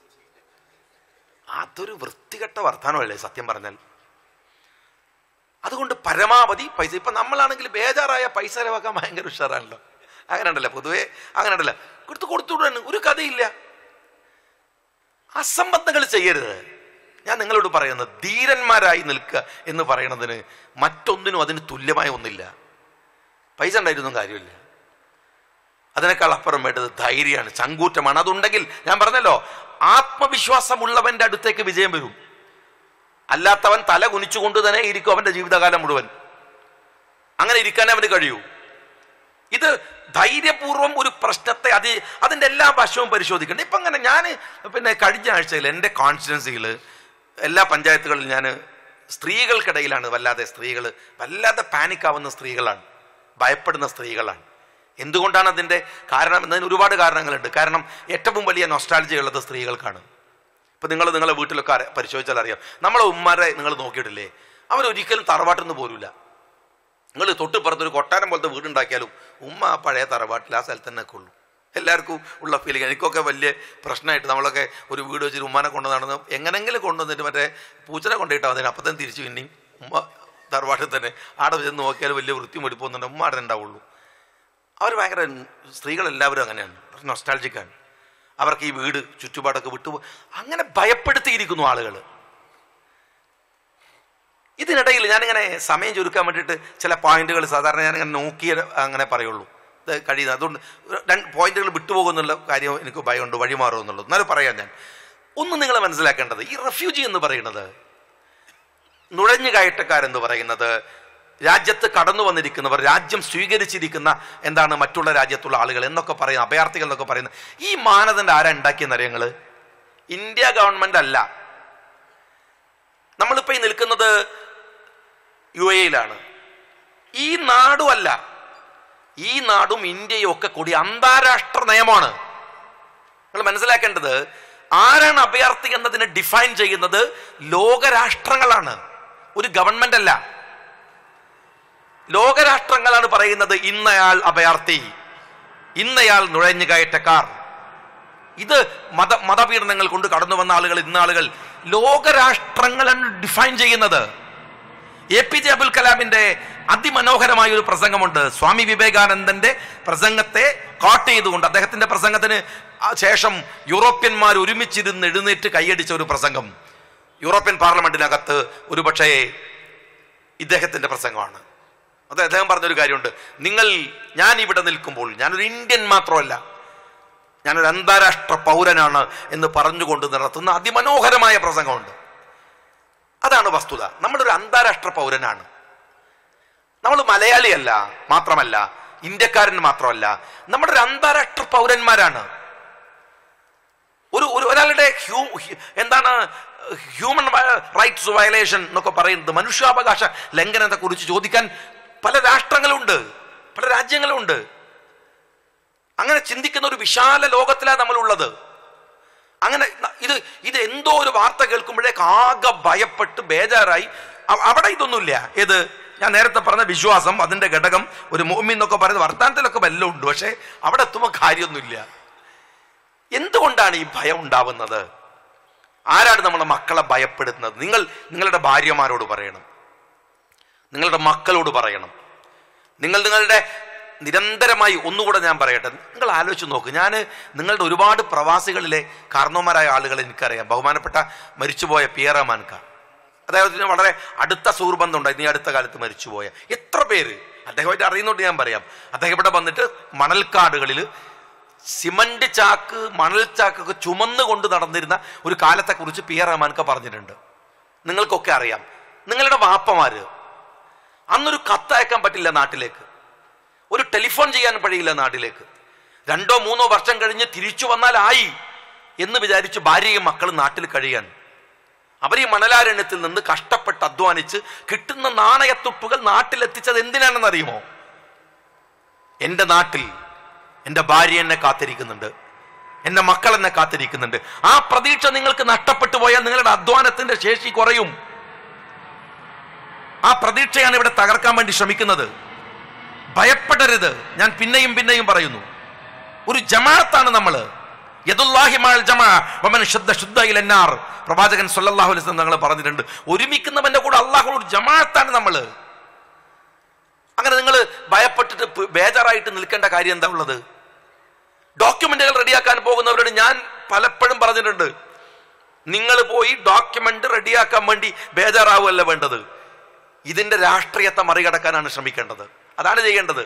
അതൊരു വൃത്തികെട്ട വർത്തമാനമല്ലേ സത്യം പറഞ്ഞാൽ. അതുകൊണ്ട് പരമാവധി പൈസ, ഇപ്പം നമ്മളാണെങ്കിൽ ബേജാറായ പൈസ ചെലവാക്കാൻ ഭയങ്കര ഉഷാറാണല്ലോ. അങ്ങനെ ഉണ്ടല്ലോ, പൊതുവേ അങ്ങനെ ഉണ്ടല്ലോ, കൊടുത്തുവിടാൻ ഒരു കഥയില്ല. അസംബന്ധങ്ങൾ ചെയ്യരുത്. ഞാൻ നിങ്ങളോട് പറയുന്നത്, ധീരന്മാരായി നിൽക്കുക എന്ന് പറയുന്നതിന് മറ്റൊന്നിനും അതിന് തുല്യമായ ഒന്നില്ല. പൈസ ഉണ്ടായിട്ടൊന്നും കാര്യമില്ല. അതിനേക്കാൾ അപ്പുറം വേണ്ടത് ധൈര്യമാണ്, ചങ്കൂറ്റമാണ്. അതുണ്ടെങ്കിൽ ഞാൻ പറഞ്ഞല്ലോ, ആത്മവിശ്വാസമുള്ളവന്റെ അടുത്തേക്ക് വിജയം വരും. അല്ലാത്തവൻ തല കുനിച്ചുകൊണ്ട് തന്നെ ഇരിക്കും അവന്റെ ജീവിതകാലം മുഴുവൻ. അങ്ങനെ ഇരിക്കാനേ അവന് കഴിയൂ. ഇത് ധൈര്യപൂർവ്വം ഒരു പ്രശ്നത്തെ അതിൻ്റെ എല്ലാ വശവും പരിശോധിക്കണം. ഇപ്പം അങ്ങനെ ഞാൻ കഴിഞ്ഞ ആഴ്ചയിൽ എൻ്റെ കോൺസ്റ്റിറ്റ്യുവൻസിയിൽ എല്ലാ പഞ്ചായത്തുകളിലും ഞാൻ സ്ത്രീകൾക്കിടയിലാണ് വല്ലാതെ പാനിക്കാവുന്ന സ്ത്രീകളാണ്, ഭയപ്പെടുന്ന സ്ത്രീകളാണ്. എന്തുകൊണ്ടാണ് അതിൻ്റെ കാരണം എന്നതിന് ഒരുപാട് കാരണങ്ങളുണ്ട്. കാരണം ഏറ്റവും വലിയ നൊസ്റ്റാൾജിയ ഉള്ളത് സ്ത്രീകൾക്കാണ്. ഇപ്പം നിങ്ങളെ വീട്ടിലൊക്കെ പരിശോധിച്ചാൽ അറിയാം, നമ്മളെ ഉമ്മാരെ നിങ്ങൾ നോക്കിയിട്ടില്ലേ, അവരൊരിക്കലും തറവാട്ടിൽ നിന്ന് പോരില്ല. നിങ്ങൾ തൊട്ടിപ്പുറത്തൊരു കൊട്ടാരം പോലത്തെ വീടുണ്ടാക്കിയാലും ഉമ്മ ആ പഴയ തറവാട്ടിൽ ആ സ്ഥലത്ത് തന്നെ ഒക്കെ ഉള്ളൂ. എല്ലാവർക്കും ഉള്ള ഫീലിംഗ്. എനിക്കൊക്കെ വലിയ പ്രശ്നമായിട്ട് നമ്മളൊക്കെ ഒരു വീട് വെച്ചിട്ട് ഉമ്മാനെ കൊണ്ടു നടന്ന് എങ്ങനെങ്കിലും കൊണ്ടുവന്നിട്ട് മറ്റേ പൂച്ചനെ കൊണ്ടുപോയിട്ടാൽ അതിന് അപ്പം തന്നെ തിരിച്ചു പിന്നെയും ഉമ്മ തറവാട്ടിൽ തന്നെ ആടെ ചെന്ന് നോക്കിയാൽ വലിയ വൃത്തി മെടിപ്പോന്നുണ്ട്, ഉമ്മ അവിടെ ഉണ്ടാവുള്ളൂ. അവർ ഭയങ്കര സ്ത്രീകളെല്ലാവരും അങ്ങനെയാണ്, നൊസ്റ്റാൾജിക്കാണ്. അവർക്ക് ഈ വീട് ചുറ്റുപാടൊക്കെ അങ്ങനെ ഭയപ്പെടുത്തിയിരിക്കുന്നു ആളുകൾ. ഇതിനിടയിൽ ഞാനിങ്ങനെ സമയം ചുരുക്കാൻ വേണ്ടിയിട്ട് ചില പോയിന്റുകൾ സാധാരണ ഞാനിങ്ങനെ നോക്കിയേ അങ്ങനെ പറയുള്ളൂ, ഇത് കഴിയുന്നത്. അതുകൊണ്ട് 2 പോയിന്റുകൾ വിട്ടുപോകുന്നുള്ള കാര്യം എനിക്ക് ഭയമുണ്ട്, വഴിമാറും എന്നുള്ളത്. എന്നാലും പറയാം ഞാൻ. ഒന്ന് നിങ്ങൾ മനസ്സിലാക്കേണ്ടത്, ഈ റെഫ്യൂജി എന്ന് പറയുന്നത്, നുഴഞ്ഞു കയറ്റക്കാരെന്ന് പറയുന്നത്, രാജ്യത്ത് കടന്നു വന്നിരിക്കുന്നവർ, രാജ്യം സ്വീകരിച്ചിരിക്കുന്ന മറ്റുള്ള രാജ്യത്തുള്ള ആളുകൾ എന്നൊക്കെ പറയുന്ന അഭയാർത്ഥികൾ എന്നൊക്കെ പറയുന്ന ഈ മാനദണ്ഡം ആരാ ഉണ്ടാക്കിയെന്ന് അറിയാം? ഇന്ത്യ ഗവൺമെന്റ് അല്ല. നമ്മളിപ്പോൾ ഈ നിൽക്കുന്നത് UAE-യിലാണ്. ഈ നാടും അല്ല, ഈ നാടും ഇന്ത്യയും ഒക്കെ കൂടി അന്താരാഷ്ട്ര നിയമമാണ്. നിങ്ങൾ മനസ്സിലാക്കേണ്ടത്, ആരാണ് അഭയാർത്ഥി എന്നതിനെ ഡിഫൈൻ ചെയ്യുന്നത് ലോകരാഷ്ട്രങ്ങളാണ്, ഒരു ഗവൺമെന്റ് അല്ല. ലോകരാഷ്ട്രങ്ങളാണ് പറയുന്നത് ഇന്നയാൾ അഭയാർത്ഥി, ഇന്നയാൾ നുഴഞ്ഞു കയറ്റക്കാർ. ഇത് മതപീഡനങ്ങൾ കൊണ്ട് കടന്നു വന്ന ആളുകൾ, ഇന്നാളുകൾ. ലോകരാഷ്ട്രങ്ങളാണ് ഡിഫൈൻ ചെയ്യുന്നത്. APJ അബ്ദുൽ കലാമിന്റെ അതിമനോഹരമായ ഒരു പ്രസംഗമുണ്ട്. സ്വാമി വിവേകാനന്ദന്റെ പ്രസംഗത്തെ കോട്ട് ചെയ്തുകൊണ്ട്, അദ്ദേഹത്തിന്റെ പ്രസംഗത്തിന് ശേഷം യൂറോപ്യന്മാർ ഒരുമിച്ചിരുന്ന് എഴുന്നേറ്റ് കൈയടിച്ച ഒരു പ്രസംഗം യൂറോപ്യൻ പാർലമെന്റിനകത്ത് ഒരുപക്ഷേ ഇദ്ദേഹത്തിന്റെ പ്രസംഗമാണ്. അത് അദ്ദേഹം പറഞ്ഞൊരു കാര്യമുണ്ട്, ഞാൻ ഇവിടെ നിൽക്കുമ്പോൾ ഞാനൊരു ഇന്ത്യൻ മാത്രമല്ല, ഞാനൊരു അന്താരാഷ്ട്ര പൗരനാണ് എന്ന് പറഞ്ഞുകൊണ്ട് നടത്തുന്ന അതിമനോഹരമായ പ്രസംഗമുണ്ട്. അതാണ് വസ്തുത. നമ്മളൊരു അന്താരാഷ്ട്ര പൗരനാണ്. നമ്മൾ മലയാളിയല്ല, മാത്രമല്ല ഇന്ത്യക്കാരൻ മാത്രമല്ല, നമ്മുടെ ഒരു അന്താരാഷ്ട്ര പൗരന്മാരാണ്. ഒരാളുടെ ഹ്യൂമൻ റൈറ്റ്സ് വയലേഷൻ എന്നൊക്കെ പറയുന്നത്, മനുഷ്യാവകാശ ലംഘനത്തെ കുറിച്ച് ചോദിക്കാൻ പല രാഷ്ട്രങ്ങളുണ്ട്, പല രാജ്യങ്ങളുണ്ട്. അങ്ങനെ ചിന്തിക്കുന്ന ഒരു വിശാല ലോകത്തിലാണ് നമ്മളുള്ളത്. അങ്ങനെ ഇത് എന്തോ ഒരു വാർത്ത കേൾക്കുമ്പോഴേക്ക് ആകെ ഭയപ്പെട്ട് ബേജാറായി. അവിടെ ഇതൊന്നുമില്ല. ഞാൻ നേരത്തെ പറഞ്ഞ വിശ്വാസം, അതിന്റെ ഘടകം, ഒരു മുഅ്മിൻ എന്നൊക്കെ പറയുന്നത് വർത്താനത്തിലൊക്കെ വല്ലതും ഉണ്ട്, പക്ഷെ അവിടെ എത്തുമ്പോൾ കാര്യമൊന്നുമില്ല. എന്തുകൊണ്ടാണ് ഈ ഭയം ഉണ്ടാവുന്നത്? ആരാണ് നമ്മുടെ മക്കളെ ഭയപ്പെടുത്തുന്നത്? നിങ്ങളുടെ ഭാര്യമാരോട് പറയണം, നിങ്ങളുടെ മക്കളോട് പറയണം. നിങ്ങളുടെ നിരന്തരമായി, ഒന്നുകൂടെ ഞാൻ പറയട്ടെ, നിങ്ങൾ ആലോചിച്ച് നോക്ക്. ഞാൻ നിങ്ങളുടെ ഒരുപാട് പ്രവാസികളിലെ കാരണവന്മാരായ ആളുകളെ എനിക്കറിയാം. ബഹുമാനപ്പെട്ട മരിച്ചുപോയ പിയറ മാൻക, അദ്ദേഹത്തിന് വളരെ അടുത്ത സുഹൃബന്ധം ഉണ്ടായി. ഈ അടുത്ത കാലത്ത് മരിച്ചുപോയ എത്ര പേര് അദ്ദേഹമായിട്ട് അറിയുന്നോണ്ട് ഞാൻ പറയാം. അദ്ദേഹം ഇവിടെ വന്നിട്ട് മണൽക്കാടുകളിൽ സിമന്റ് ചാക്ക്, മണൽ ചാക്കൊക്കെ ചുമന്ന് കൊണ്ട് നടന്നിരുന്ന ഒരു കാലത്തെക്കുറിച്ച് പിയറ മാൻക പറഞ്ഞിട്ടുണ്ട്. നിങ്ങൾക്കൊക്കെ അറിയാം. നിങ്ങളുടെ വാപ്പമാര് അന്നൊരു കത്തയക്കാൻ പറ്റില്ല നാട്ടിലേക്ക്, ഒരു ടെലിഫോൺ ചെയ്യാൻ കഴിയില്ല നാട്ടിലേക്ക്. 2-3 വർഷം കഴിഞ്ഞ് തിരിച്ചു വന്നാൽ ആയി എന്ന് വിചാരിച്ച് ഭാര്യയും മക്കളും നാട്ടിൽ കഴിയാൻ. അവർ ഈ മണലാരണ്യത്തിൽ നിന്ന് കഷ്ടപ്പെട്ട് അധ്വാനിച്ച് കിട്ടുന്ന നാണയത്തുട്ടുകൾ നാട്ടിലെത്തിച്ചത് എന്തിനാണെന്ന് അറിയുമോ? എൻ്റെ നാട്ടിൽ എൻ്റെ ഭാര്യ എന്നെ കാത്തിരിക്കുന്നുണ്ട്, എൻ്റെ മക്കൾ എന്നെ കാത്തിരിക്കുന്നുണ്ട്. ആ പ്രതീക്ഷ നിങ്ങൾക്ക് നഷ്ടപ്പെട്ടു പോയാൽ നിങ്ങളുടെ അധ്വാനത്തിന്റെ ശേഷി കുറയും. ആ പ്രതീക്ഷയാണ് ഇവിടെ തകർക്കാൻ വേണ്ടി ശ്രമിക്കുന്നത്. ഭയപ്പെടരുത്. ഞാൻ പിന്നെയും പിന്നെയും പറയുന്നു, ഒരു ജമാഅത്താണ് നമ്മൾ. യദുല്ലാഹി മഅൽ ജമാഅ വമൻ ശദ്ദ ശുദ്ദ ഇലന്നാർ. പ്രവാചകൻ സല്ലല്ലാഹു അലൈഹി വസല്ലം തങ്ങൾ പറഞ്ഞിട്ടുണ്ട്, ഒരുമിക്കുന്നവന്റെ കൂടെ അള്ളാഹുവിന്റെ ഒരു ജമാഅത്താണ് നമ്മൾ. അങ്ങനെ നിങ്ങൾ ഭയപ്പെട്ടിട്ട് ബേജാറായിട്ട് നിൽക്കേണ്ട കാര്യം എന്താ ഉള്ളത്? ഡോക്യുമെന്റുകൾ റെഡിയാക്കാൻ പോകുന്നവരോട് ഞാൻ പലപ്പോഴും പറഞ്ഞിട്ടുണ്ട്, നിങ്ങൾ പോയി ഡോക്യുമെന്റ് റെഡിയാക്കാൻ വേണ്ടി ബേജാറാവുകയല്ല വേണ്ടത്, ഇതിന്റെ രാഷ്ട്രീയത്തെ മറികടക്കാനാണ് ശ്രമിക്കേണ്ടത്. അതാണ്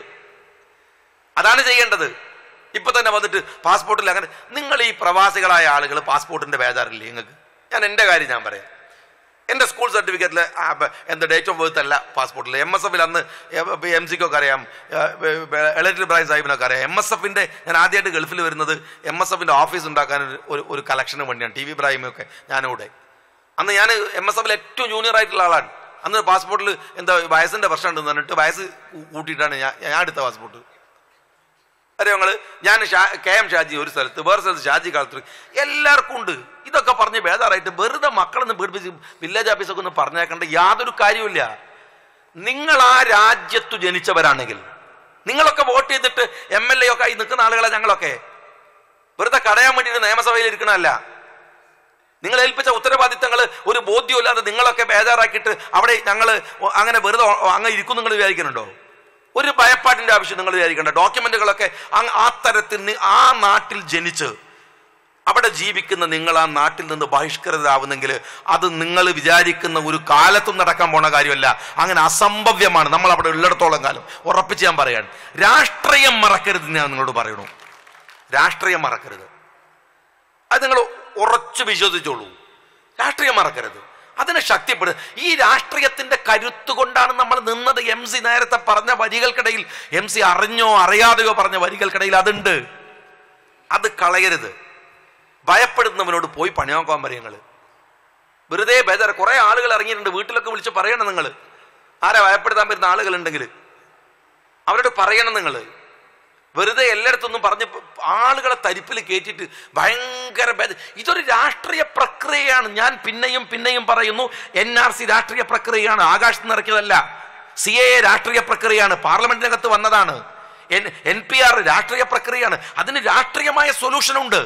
ചെയ്യേണ്ടത്. ഇപ്പൊ തന്നെ വന്നിട്ട് പാസ്പോർട്ടിൽ അങ്ങനെ, നിങ്ങൾ ഈ പ്രവാസികളായ ആളുകൾ പാസ്പോർട്ടിന്റെ ബേജാറില്ലേ നിങ്ങൾക്ക്? ഞാൻ എൻ്റെ കാര്യം ഞാൻ പറയാം. എൻ്റെ സ്കൂൾ സർട്ടിഫിക്കറ്റിൽ എൻ്റെ ഡേറ്റ് ഓഫ് ബർത്ത് അല്ല പാസ്പോർട്ടിൽ. MSFൽ അന്ന് MC-ക്കൊക്കെ അറിയാം, എളറ്റിൽ ഇബ്രാഹിം സാഹിബിനൊക്കെ അറിയാം. MSFന്റെ ഞാൻ ആദ്യമായിട്ട് ഗൾഫിൽ വരുന്നത് MSFന്റെ ഓഫീസ് ഉണ്ടാക്കാൻ ഒരു കളക്ഷന് വേണ്ടിയാണ്. TV ഇബ്രാഹിമൊക്കെ ഞാനിവിടെ. അന്ന് ഞാൻ MSFൽ ഏറ്റവും ജൂനിയർ ആയിട്ടുള്ള ആളാണ്. അന്ന് പാസ്പോർട്ടിൽ എന്താ വയസ്സിന്റെ പ്രശ്നം ഉണ്ടെന്ന് പറഞ്ഞിട്ട് വയസ്സ് കൂട്ടിയിട്ടാണ് ഞാൻ എടുത്ത പാസ്പോർട്ട്. അറിയാം നിങ്ങൾ? ഞാൻ KM ഷാജി ഒരു സ്ഥലത്ത്, വേറെ സ്ഥലത്ത് ഷാജി കാലത്ത്, എല്ലാവർക്കും ഉണ്ട്. ഇതൊക്കെ പറഞ്ഞ് ബേജാറായിട്ട് വെറുതെ മക്കളൊന്നും പേടിപ്പിച്ച് വില്ലേജ് ഓഫീസൊക്കെ ഒന്ന് പറഞ്ഞേക്കേണ്ട യാതൊരു കാര്യമില്ല. നിങ്ങൾ ആ രാജ്യത്തു ജനിച്ചവരാണെങ്കിൽ, നിങ്ങളൊക്കെ വോട്ട് ചെയ്തിട്ട് MLA ഒക്കെ ആയി നിൽക്കുന്ന ആളുകളെ ഞങ്ങളൊക്കെ വെറുതെ കടയാൻ വേണ്ടിയിട്ട് നിയമസഭയിൽ ഇരിക്കണമല്ല. നിങ്ങൾ ഏൽപ്പിച്ച ഉത്തരവാദിത്തങ്ങൾ ഒരു ബോധ്യമില്ലാതെ നിങ്ങളൊക്കെ ബേജാറാക്കിയിട്ട് അവിടെ ഞങ്ങൾ അങ്ങനെ വെറുതെ അങ്ങനെ ഇരിക്കും നിങ്ങൾ വിചാരിക്കുന്നുണ്ടോ? ഒരു ഭയപ്പാടിന്റെ ആവശ്യം നിങ്ങൾ വിചാരിക്കേണ്ട. ഡോക്യുമെന്റുകളൊക്കെ ആ തരത്തിൽ ആ നാട്ടിൽ ജനിച്ച് അവിടെ ജീവിക്കുന്ന നിങ്ങൾ ആ നാട്ടിൽ നിന്ന് ബഹിഷ്കൃതരാവുന്നെങ്കിൽ അത് നിങ്ങൾ വിചാരിക്കുന്ന ഒരു കാലത്തും നടക്കാൻ പോണ കാര്യമല്ല. അങ്ങനെ അസംഭവ്യമാണ്. നമ്മൾ അവിടെ ഉള്ളിടത്തോളം കാലം ഉറപ്പിച്ച് ഞാൻ പറയാണ്, രാഷ്ട്രീയം മറക്കരുത്. ഞാൻ നിങ്ങളോട് പറയണു, രാഷ്ട്രീയം മറക്കരുത്. അത് നിങ്ങൾ ഉറച്ചു വിശ്വസിച്ചോളൂ. രാഷ്ട്രീയം മറക്കരുത്, അതിനെ ശക്തിപ്പെടുക. ഈ രാഷ്ട്രീയത്തിന്റെ കരുത്ത് കൊണ്ടാണ് നമ്മൾ നിന്നത്. MC നേരത്തെ പറഞ്ഞ വരികൾക്കിടയിൽ, MC അറിഞ്ഞോ അറിയാതെയോ പറഞ്ഞ വരികൾക്കിടയിൽ അതുണ്ട്. അത് കളയരുത്. ഭയപ്പെടുന്നവനോട് പോയി പണി നോക്കാൻ പറയുന്നത് വെറുതെ ബേജാറ്. കുറെ ആളുകൾ ഇറങ്ങിയിട്ടുണ്ട്, വീട്ടിലൊക്കെ വിളിച്ച് പറയണം. നിങ്ങൾ ആരാ ഭയപ്പെടുത്താൻ വരുന്ന ആളുകളുണ്ടെങ്കിൽ അവരോട് പറയണം. നിങ്ങൾ വെറുതെ എല്ലായിടത്തൊന്നും പറഞ്ഞ് ആളുകളെ തരിപ്പിൽ കയറ്റിയിട്ട് ഭയങ്കര ഇതൊരു രാഷ്ട്രീയ പ്രക്രിയയാണ്. ഞാൻ പിന്നെയും പിന്നെയും പറയുന്നു, NRC രാഷ്ട്രീയ പ്രക്രിയയാണ്, ആകാശത്ത് നിറയ്ക്കതല്ല. CAA രാഷ്ട്രീയ പ്രക്രിയയാണ്, പാർലമെന്റിനകത്ത് വന്നതാണ്. NPR രാഷ്ട്രീയ പ്രക്രിയയാണ്. അതിന് രാഷ്ട്രീയമായ സൊല്യൂഷൻ ഉണ്ട്.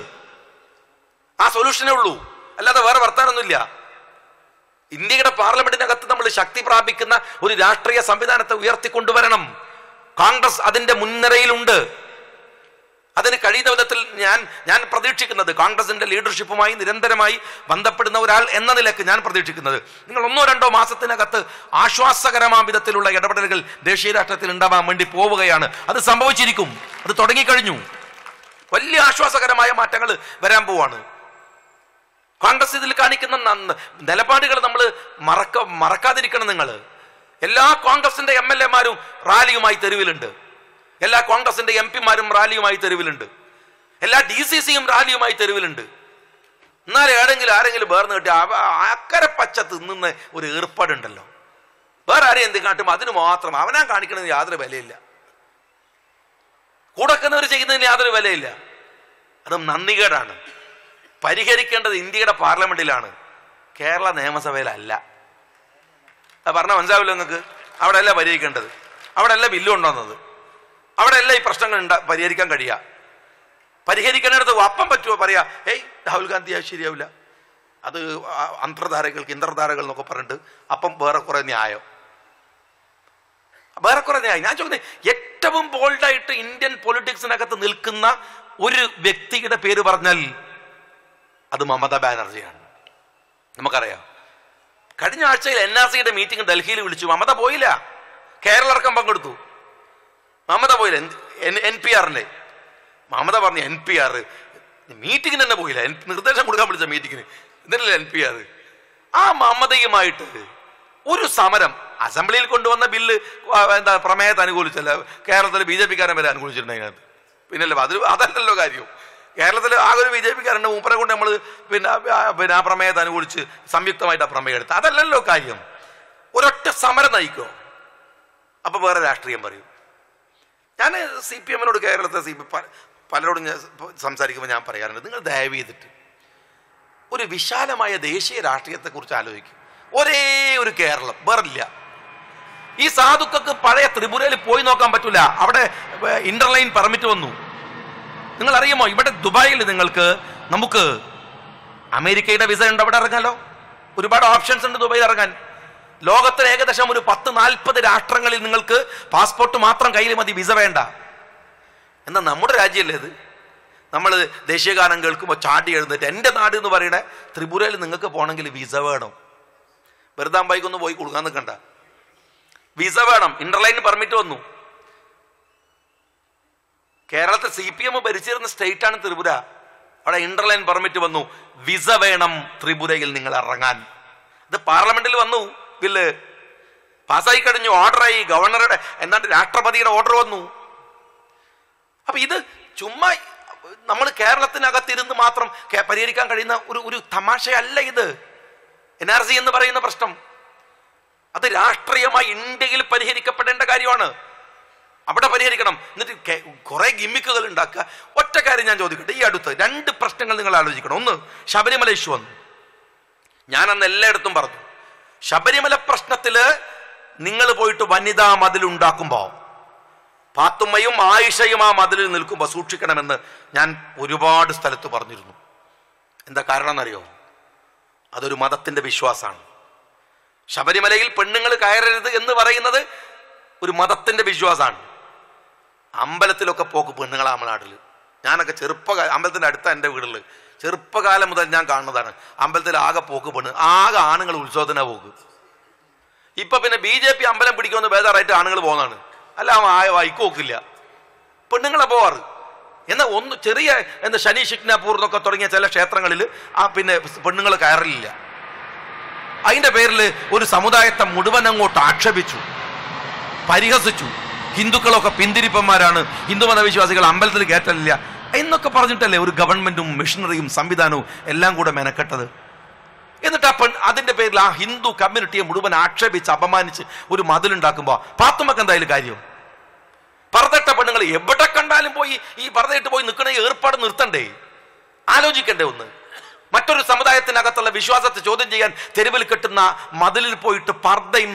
ആ സൊല്യൂഷനേ ഉള്ളൂ, അല്ലാതെ വേറെ വർത്താനൊന്നുമില്ല. ഇന്ത്യയുടെ പാർലമെന്റിനകത്ത് നമ്മൾ ശക്തി പ്രാപിക്കുന്ന ഒരു രാഷ്ട്രീയ സംവിധാനത്തെ ഉയർത്തിക്കൊണ്ടുവരണം. കോൺഗ്രസ് അതിന്റെ മുൻനിരയിലുണ്ട്. അതിന് കഴിയുന്ന വിധത്തിൽ ഞാൻ പ്രതീക്ഷിക്കുന്നത്, കോൺഗ്രസിന്റെ ലീഡർഷിപ്പുമായി നിരന്തരമായി ബന്ധപ്പെടുന്ന ഒരാൾ എന്ന നിലയ്ക്ക് ഞാൻ പ്രതീക്ഷിക്കുന്നത്, നിങ്ങൾ 1-2 മാസത്തിനകത്ത് ആശ്വാസകരമായ വിധത്തിലുള്ള ഇടപെടലുകൾ ദേശീയ രാഷ്ട്രീയത്തിൽ ഉണ്ടാവാൻ വേണ്ടി പോവുകയാണ്. അത് സംഭവിച്ചിരിക്കും, അത് തുടങ്ങിക്കഴിഞ്ഞു. വലിയ ആശ്വാസകരമായ മാറ്റങ്ങൾ വരാൻ പോവാണ്. കോൺഗ്രസ് ഇതിൽ കാണിക്കുന്ന നിലപാടുകൾ നമ്മൾ മറക്കാതിരിക്കണം. നിങ്ങൾ എല്ലാ കോൺഗ്രസിന്റെ MLA-മാരും റാലിയുമായി തെരുവിലുണ്ട്, എല്ലാ കോൺഗ്രസിന്റെ MP-മാരും റാലിയുമായി തെരുവിലുണ്ട്, എല്ലാ DCC-യും റാലിയുമായി തെരുവിലുണ്ട്. എന്നാലും ആരെങ്കിലും വേർന്ന് കിട്ടി അക്കരെ പച്ച തിന്നുന്ന ഒരു ഏർപ്പാടുണ്ടല്ലോ. വേറെ ആരെയും എന്ത് കാട്ടുമ്പോൾ അതിന് മാത്രം അവനാ കാണിക്കുന്നതിന് യാതൊരു വിലയില്ല, കൂടക്കുന്നവർ ചെയ്യുന്നതിന് യാതൊരു വിലയില്ല. അത് നന്ദികേടാണ്. പരിഹരിക്കേണ്ടത് ഇന്ത്യയുടെ പാർലമെന്റിലാണ്, കേരള നിയമസഭയിലല്ല. അത് പറഞ്ഞാൽ മനസ്സിലാവില്ല നിങ്ങൾക്ക്? അവിടെ അല്ല പരിഹരിക്കേണ്ടത്, അവിടെ അല്ല ബില്ല് കൊണ്ടുവന്നത്, അവിടെ അല്ല ഈ പ്രശ്നങ്ങൾ പരിഹരിക്കാൻ കഴിയുക. പരിഹരിക്കേണ്ടത് അപ്പം പറ്റുമോ പറയാ, രാഹുൽ ഗാന്ധി അത് ശരിയാവില്ല, അത് അന്തർധാരകൾക്ക് ഇന്തർധാരകൾ എന്നൊക്കെ പറഞ്ഞിട്ട് അപ്പം വേറെ കുറെ ന്യായം. ഞാൻ ചോദിക്കുന്നത്, ഏറ്റവും ബോൾഡായിട്ട് ഇന്ത്യൻ പൊളിറ്റിക്സിനകത്ത് നിൽക്കുന്ന ഒരു വ്യക്തിയുടെ പേര് പറഞ്ഞാൽ അത് മമതാ ബാനർജിയാണ്. നമുക്കറിയാം, കഴിഞ്ഞ ആഴ്ചയിൽ NRCയുടെ മീറ്റിംഗ് ഡൽഹിയിൽ വിളിച്ചു, മമത പോയില്ല. കേരളടക്കം പങ്കെടുത്തു, മമത പോയില്ല. NPRന്റെ മമത പറഞ്ഞു, NPR മീറ്റിങ്ങിന് തന്നെ പോയില്ല, നിർദ്ദേശം കൊടുക്കാൻ വിളിച്ച മീറ്റിങ്ങിന്, ഇതിനല്ലേ NPR. ആ മമതയുമായിട്ട് ഒരു സമരം അസംബ്ലിയിൽ കൊണ്ടുവന്ന ബില്ല് പ്രമേയത്തെ അനുകൂലിച്ചല്ല, കേരളത്തിൽ BJP-കാരൻ വരെ അനുകൂലിച്ചിട്ടുണ്ട് അതിനകത്ത്. പിന്നല്ലേ അതല്ലല്ലോ കാര്യം. കേരളത്തിൽ ആകെ ഒരു BJP-കാരൻ്റെ മൂപ്പരെ കൊണ്ട് നമ്മൾ ആ പ്രമേയത്തെ അനുകൂലിച്ച് സംയുക്തമായിട്ട് ആ പ്രമേയം എടുത്ത്, അതല്ലല്ലോ കാര്യം. ഒരൊറ്റ സമരം നയിക്കോ, അപ്പൊ വേറെ രാഷ്ട്രീയം പറയും. ഞാൻ CPM-നോട്, കേരളത്തെ പലരോടും ഞാൻ സംസാരിക്കുമ്പോൾ ഞാൻ പറയാറുണ്ട്, നിങ്ങൾ ദയവ് ചെയ്തിട്ട് ഒരു വിശാലമായ ദേശീയ രാഷ്ട്രീയത്തെക്കുറിച്ച് ആലോചിക്കും. ഒരേ ഒരു കേരളം, വേറില്ല. ഈ സാധുക്കൾക്ക് പഴയ ത്രിപുരയിൽ പോയി നോക്കാൻ പറ്റൂല, അവിടെ ഇന്റർലൈൻ പെർമിറ്റ് വന്നു. നിങ്ങൾ അറിയുമോ, ഇവിടെ ദുബായിൽ നമുക്ക് അമേരിക്കയുടെ വിസ ഉണ്ട്, അവിടെ ഇറങ്ങാലോ. ഒരുപാട് ഓപ്ഷൻസ് ഉണ്ട് ദുബായിൽ ഇറങ്ങാൻ. ലോകത്തിലെ ഏകദേശം ഒരു 10-40 രാഷ്ട്രങ്ങളിൽ നിങ്ങൾക്ക് പാസ്പോർട്ട് മാത്രം കയ്യിൽ മതി, വിസ വേണ്ട. എന്നാൽ നമ്മുടെ രാജ്യമല്ലേ ഇത്? നമ്മൾ ദേശീയഗാനം കേൾക്കുമ്പോൾ ചാടി എഴുന്നേറ്റ്, എൻ്റെ നാട് എന്ന് പറയണേ ത്രിപുരയിൽ നിങ്ങൾക്ക് പോകണമെങ്കിൽ വിസ വേണം. വെറുതെ അമ്പായിക്കൊന്നും പോയി കൊടുക്കാൻ നിൽക്കണ്ട, വിസ വേണം. ഇന്റർലൈൻ പെർമിറ്റ് വന്നു. കേരളത്തിൽ CPM ഭരിച്ചിരുന്ന സ്റ്റേറ്റാണ് ത്രിപുര, അവിടെ ഇന്റർലൈൻ പെർമിറ്റ് വന്നു, വിസ വേണം ത്രിപുരയിൽ നിങ്ങൾ ഇറങ്ങാൻ. ഇത് പാർലമെന്റിൽ വന്നു, ബില്ല് പാസ്സായി കഴിഞ്ഞു, ഓർഡറായി, ഗവർണറുടെ രാഷ്ട്രപതിയുടെ ഓർഡർ വന്നു. അപ്പൊ ഇത് ചുമ്മാ നമ്മൾ കേരളത്തിനകത്തിരുന്ന് മാത്രം പരിഹരിക്കാൻ കഴിയുന്ന ഒരു തമാശയല്ല ഇത്. NRC എന്ന് പറയുന്ന പ്രശ്നം അത് രാഷ്ട്രീയമായി ഇന്ത്യയിൽ പരിഹരിക്കപ്പെടേണ്ട കാര്യമാണ്. അവിടെ പരിഹരിക്കണം. എന്നിട്ട് കുറെ ഗിമ്മിക്കുകൾ ഉണ്ടാക്കുക. ഒറ്റ കാര്യം ഞാൻ ചോദിക്കട്ടെ, ഈ അടുത്ത് 2 പ്രശ്നങ്ങൾ നിങ്ങൾ ആലോചിക്കണം. ഒന്ന്, ശബരിമല ഇഷ്യൂ വന്നു. ഞാൻ അന്ന് എല്ലായിടത്തും പറഞ്ഞു, ശബരിമല പ്രശ്നത്തില് നിങ്ങൾ പോയിട്ട് വനിതാ മതിലുണ്ടാക്കുമ്പോ പാത്തുമ്മയും ആയിഷയും ആ മതിലിൽ നിൽക്കുമ്പോൾ സൂക്ഷിക്കണമെന്ന് ഞാൻ ഒരുപാട് സ്ഥലത്ത് പറഞ്ഞിരുന്നു. എന്താ കാരണം എന്നറിയോ? അതൊരു മതത്തിന്റെ വിശ്വാസമാണ്. ശബരിമലയിൽ പെണ്ണുങ്ങൾ കയറരുത് എന്ന് പറയുന്നത് ഒരു മതത്തിന്റെ വിശ്വാസമാണ്. അമ്പലത്തിലൊക്കെ പോക്ക് പെണ്ണുങ്ങളാ നമ്മുടെ നാട്ടിൽ. ഞാനൊക്കെ അമ്പലത്തിന്റെ അടുത്ത എൻ്റെ വീട്ടിൽ ചെറുപ്പകാലം മുതൽ ഞാൻ കാണുന്നതാണ്. അമ്പലത്തിൽ ആകെ പോക്ക് പെണ്ണ്, ആകെ ആണുങ്ങൾ ഉത്സവത്തിനാ പോക്ക്. ഇപ്പൊ പിന്നെ BJP അമ്പലം പിടിക്കുമെന്ന് ബേജാറായിട്ട് ആണുങ്ങൾ പോകുന്നതാണ്. അല്ല, വൈക്ക് പോക്കില്ല, പെണ്ണുങ്ങളെ പോവാറ്. എന്നാൽ ചെറിയ ശനി ശിക്നാപൂർ എന്നൊക്കെ തുടങ്ങിയ ചില ക്ഷേത്രങ്ങളിൽ പിന്നെ പെണ്ണുങ്ങൾ കയറില്ല. അതിന്റെ പേരിൽ ഒരു സമുദായത്തെ മുഴുവൻ അങ്ങോട്ട് ആക്ഷേപിച്ചു, പരിഹസിച്ചു. ഹിന്ദുക്കളൊക്കെ പിന്തിരിപ്പന്മാരാണ്, ഹിന്ദുമത വിശ്വാസികൾ അമ്പലത്തിൽ കയറ്റലില്ല എന്നൊക്കെ പറഞ്ഞിട്ടല്ലേ ഒരു ഗവൺമെന്റും മിഷണറിയും സംവിധാനവും എല്ലാം കൂടെ മെനക്കെട്ടത്. എന്നിട്ട് അതിന്റെ പേരിൽ ആ ഹിന്ദു കമ്മ്യൂണിറ്റിയെ മുഴുവൻ ആക്ഷേപിച്ച് അപമാനിച്ച് ഒരു മതിലുണ്ടാക്കുമ്പോ പാത്തുമ്മക്ക് എന്തായാലും കാര്യം? പർദ്ദയിട്ട പെണ്ണുങ്ങൾ എവിടെ കണ്ടാലും പോയി ഈ പർദ്ദയിട്ട് പോയി നിൽക്കണ ഏർപ്പാട് നിർത്തണ്ടേ? ആലോചിക്കണ്ടേ? ഒന്ന് മറ്റൊരു സമുദായത്തിനകത്തുള്ള വിശ്വാസത്തെ ചോദ്യം ചെയ്യാൻ തെരുവിൽ കെട്ടുന്ന മതിലിൽ പോയിട്ട് പർദ്ദയും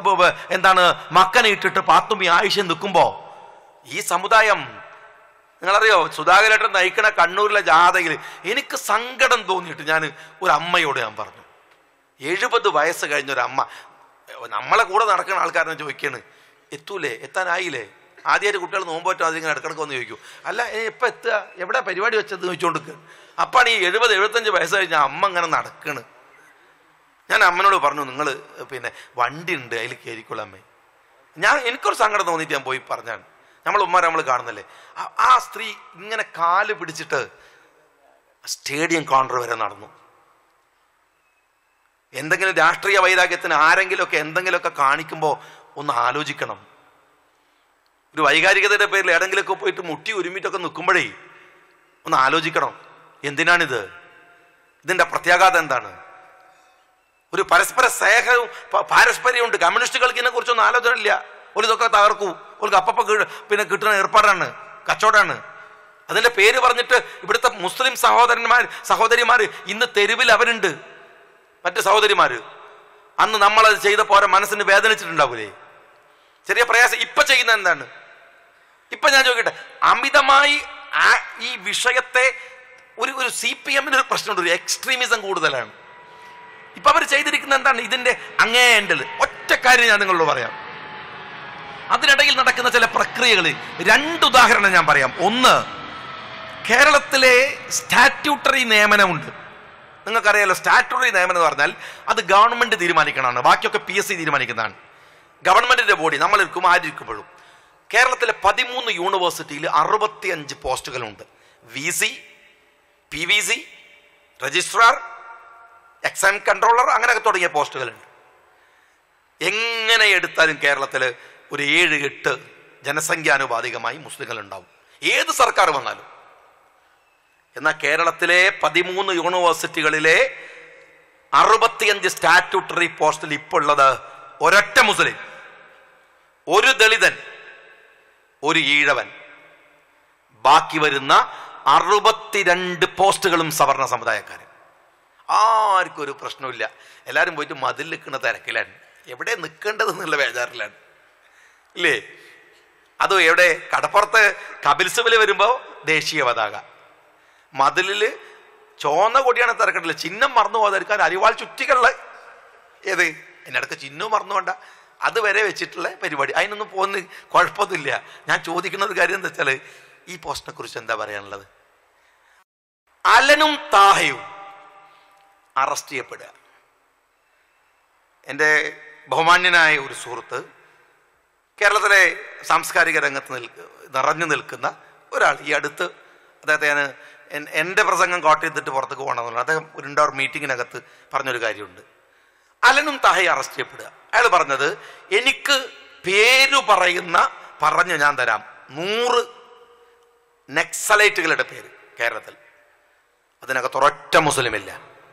മക്കനെ ഇട്ടിട്ട് പാത്തുമ്മി ആയിഷയും നിൽക്കുമ്പോ ഈ സമുദായം, നിങ്ങളറിയോ, സുധാകരേട്ടൻ നയിക്കണ കണ്ണൂരിലെ ജാഥയിൽ എനിക്ക് സങ്കടം തോന്നിയിട്ട് ഞാൻ ഒരു അമ്മയോട് ഞാൻ പറഞ്ഞു, 70 വയസ്സ് കഴിഞ്ഞ ഒരു അമ്മ നമ്മളെ കൂടെ നടക്കുന്ന ആൾക്കാരനെ ചോദിക്കാണ്, എത്താനായില്ലേ? ആദ്യമായിട്ട് കുട്ടികൾ നോമ്പോറ്റോ അതിങ്ങനെ ഇടക്കിടക്ക് വന്ന് ചോദിക്കും, അല്ല എപ്പോൾ എത്തുക, എവിടെ പരിപാടി വെച്ചത് ചോദിച്ചുകൊണ്ടിരിക്കുക. അപ്പാണ് ഈ 70-75 വയസ്സ് കഴിഞ്ഞ അമ്മ ഇങ്ങനെ നടക്കണ്. ഞാൻ അമ്മനോട് പറഞ്ഞു, നിങ്ങൾ പിന്നെ വണ്ടി ഉണ്ട്, അതിൽ കയറിക്കോളാം അമ്മേ. എനിക്കൊരു സങ്കടം തോന്നിയിട്ട് ഞാൻ പോയി പറഞ്ഞാണ്. നമ്മൾ കാണുന്നല്ലേ, ആ സ്ത്രീ ഇങ്ങനെ കാല് പിടിച്ചിട്ട് സ്റ്റേഡിയം കൗണ്ടർ വരെ നടന്നു. എന്തെങ്കിലും രാഷ്ട്രീയ വൈരാഗ്യത്തിന് ആരെങ്കിലുമൊക്കെ എന്തെങ്കിലുമൊക്കെ കാണിക്കുമ്പോൾ ഒന്ന് ആലോചിക്കണം. ഒരു വൈകാരികതയുടെ പേരിൽ ഏതെങ്കിലുമൊക്കെ പോയിട്ട് മുട്ടി ഒരുമിട്ടൊക്കെ നിൽക്കുമ്പോഴേ ഒന്ന് ആലോചിക്കണം, എന്തിനാണിത്? ഇതിന്റെ പ്രത്യാഘാതം എന്താണ്? ഒരു പരസ്പര സ്നേഹവും പാരസ്പര്യമുണ്ട്. കമ്മ്യൂണിസ്റ്റുകൾക്ക് ഇതിനെ കുറിച്ചൊന്നും ആലോചന ഇല്ല. ഇതൊക്കെ തകർക്കൂ, അപ്പപ്പ പിന്നെ കിട്ടുന്ന ഏർപ്പാടാണ്, കച്ചവടമാണ്. അതിന്റെ പേര് പറഞ്ഞിട്ട് ഇവിടുത്തെ മുസ്ലിം സഹോദരിമാർ ഇന്ന് തെരുവിൽ അവരുണ്ട്. മറ്റ് സഹോദരിമാര് അന്ന് നമ്മളത് ചെയ്തപ്പോ അവരെ മനസ്സിന് വേദനിച്ചിട്ടുണ്ടാവൂലേ? ചെറിയ പ്രയാസം. ഇപ്പൊ ചെയ്യുന്ന എന്താണ്? ഇപ്പൊ ഞാൻ ചോദിക്കട്ടെ, അമിതമായി ഈ വിഷയത്തെ ഒരു CPM ഒരു പ്രശ്നമുണ്ട്, ഒരു എക്സ്ട്രീമിസം കൂടുതലാണ്. ഇപ്പൊ അവർ ചെയ്തിരിക്കുന്ന എന്താണ്? ഇതിന്റെ അങ്ങേ എൻഡിൽ ഒറ്റ കാര്യം ഞാൻ നിങ്ങളോട് പറയാം. അതിനിടയിൽ നടക്കുന്ന ചില പ്രക്രിയകൾ 2 ഉദാഹരണം ഞാൻ പറയാം. ഒന്ന്, കേരളത്തിലെ സ്റ്റാറ്റ്യൂട്ടറി നിയമനമുണ്ട്. നിങ്ങൾക്കറിയാലോ, സ്റ്റാറ്റ്യൂട്ടറി നിയമനം എന്ന് പറഞ്ഞാൽ അത് ഗവൺമെന്റ് തീരുമാനിക്കണമാണ്, ബാക്കിയൊക്കെ PSC തീരുമാനിക്കുന്നതാണ്. ഗവൺമെന്റിന്റെ ബോഡി നമ്മളിരിക്കും ആരിക്കുമ്പോഴും. കേരളത്തിലെ 13 യൂണിവേഴ്സിറ്റിയിൽ 65 പോസ്റ്റുകളുണ്ട്. VC, PVC, registrar, exam controller, അങ്ങനെയൊക്കെ തുടങ്ങിയ പോസ്റ്റുകളുണ്ട്. എങ്ങനെ എടുത്താലും കേരളത്തിൽ ഒരു 7-8 ജനസംഖ്യാനുപാതികമായി മുസ്ലിങ്ങൾ ഉണ്ടാവും, ഏത് സർക്കാർ വന്നാലും. എന്നാൽ കേരളത്തിലെ 13 യൂണിവേഴ്സിറ്റികളിലെ 65 സ്റ്റാറ്റ്യൂട്ടറി പോസ്റ്റിൽ ഇപ്പോൾ ഉള്ളത് ഒരൊറ്റ മുസ്ലിം, ഒരു ദളിതൻ, ഒരു ഈഴവൻ. ബാക്കി വരുന്ന 62 പോസ്റ്റുകളും സവർണ സമുദായക്കാരൻ. ആർക്കും ഒരു പ്രശ്നമില്ല. എല്ലാവരും പോയിട്ട് മതിൽ നിൽക്കുന്ന തിരക്കിലാണ്, എവിടെ നിൽക്കേണ്ടതെന്നുള്ള ബേജാറിലാണ്, ഇല്ലേ? അതും എവിടെ? കടപ്പുറത്ത് കപിൽസുവിൽ വരുമ്പോൾ ദേശീയ പതാക, മതിലില് ചോന്ന കൊടിയാണ് തിരക്കണ്ടില്ല. ചിഹ്നം മറന്നു പോകാതിരിക്കാൻ അരിവാൾ ചുറ്റികളുള്ള ഏത് എന്നിടക്ക് ചിഹ്നവും മറന്നു വേണ്ട, അതുവരെ വെച്ചിട്ടുള്ള പരിപാടി. അതിനൊന്നും പോകുന്ന കുഴപ്പമൊന്നുമില്ല. ഞാൻ ചോദിക്കുന്നത് കാര്യം എന്താ വെച്ചാൽ, ഈ പോസ്റ്റിനെ കുറിച്ച് എന്താ പറയാനുള്ളത്? അലനും താഹയും അറസ്റ്റ് ചെയ്യപ്പെടുക. എൻ്റെ ബഹുമാന്യനായ ഒരു സുഹൃത്ത്, കേരളത്തിലെ സാംസ്കാരിക രംഗത്ത് നിറഞ്ഞു നിൽക്കുന്ന ഒരാൾ, ഈ അടുത്ത് അദ്ദേഹത്തെ ഞാൻ എൻ്റെ പ്രസംഗം കോട്ട് ചെയ്തിട്ട് പുറത്തേക്ക് പോകണമെന്നുള്ള അദ്ദേഹം ഒരു ഇൻഡോർ മീറ്റിങ്ങിനകത്ത് പറഞ്ഞൊരു കാര്യമുണ്ട്. അലനും താഹയും അറസ്റ്റ് ചെയ്യപ്പെടുക. അയാൾ പറഞ്ഞത്, എനിക്ക് പേര് പറഞ്ഞു ഞാൻ തരാം 100 നക്സലൈറ്റുകളുടെ പേര് കേരളത്തിൽ. അതിനകത്ത് ഒരൊറ്റ മുസ്ലിമില്ല,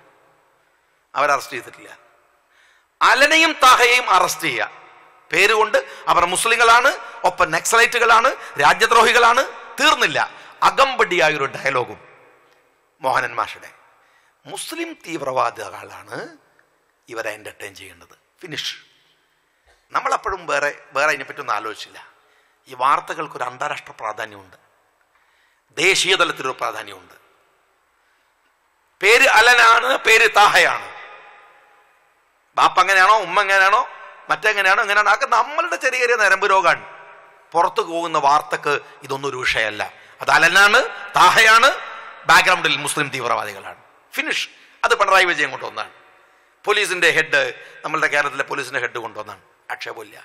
അവർ അറസ്റ്റ് ചെയ്തിട്ടില്ല. അലനെയും താഹയെയും അറസ്റ്റ് ചെയ്യുക, പേരുകൊണ്ട് അവർ മുസ്ലിങ്ങളാണ്, ഒപ്പം നക്സലൈറ്റുകളാണ്, രാജ്യദ്രോഹികളാണ്. തീർന്നില്ല, അകമ്പടിയായൊരു ഡയലോഗും മോഹനൻ മാഷയുടെ. മുസ്ലിം തീവ്രവാദികളാണ് ഇവരെ എൻ്റർടൈൻ ചെയ്യേണ്ടത്. ഫിനിഷ്. നമ്മളെപ്പോഴും വേറെ അതിനെപ്പറ്റി ഒന്നും ആലോചിച്ചില്ല. ഈ വാർത്തകൾക്കൊരു അന്താരാഷ്ട്ര പ്രാധാന്യമുണ്ട്, ദേശീയ തലത്തിലൊരു പ്രാധാന്യമുണ്ട്. പേര് അലനാണ്, പേര് താഹയാണ്. ബാപ്പ എങ്ങനെയാണോ, ഉമ്മ എങ്ങനെയാണോ, മറ്റെങ്ങനെയാണോ, എങ്ങനെയാണോ, അതൊക്കെ നമ്മളുടെ ചെറിയ ചെറിയ നരമ്പ് രോഗമാണ്. പുറത്തു പോകുന്ന വാർത്തക്ക് ഇതൊന്നും ഒരു വിഷയമല്ല. അത് അലനാണ്, താഹയാണ്, ബാക്ക്ഗ്രൗണ്ടിൽ മുസ്ലിം തീവ്രവാദികളാണ്. ഫിനിഷ്. അത് പിണറായി വിജയൻ കൊണ്ടുവന്നാണ്. പോലീസിന്റെ ഹെഡ്, നമ്മളുടെ കേരളത്തിലെ പോലീസിന്റെ ഹെഡ് കൊണ്ടുവന്നാണ്. ആക്ഷേപമില്ല.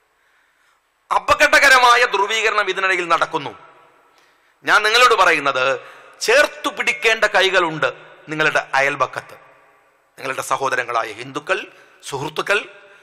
അപകടകരമായ ധ്രുവീകരണം ഇതിനിടയിൽ നടക്കുന്നു. ഞാൻ നിങ്ങളോട് പറയുന്നത്, ചേർത്തു പിടിക്കേണ്ട കൈകളുണ്ട് നിങ്ങളുടെ അയൽപക്കത്ത്, നിങ്ങളുടെ സഹോദരങ്ങളായ ഹിന്ദുക്കൾ, സുഹൃത്തുക്കൾ.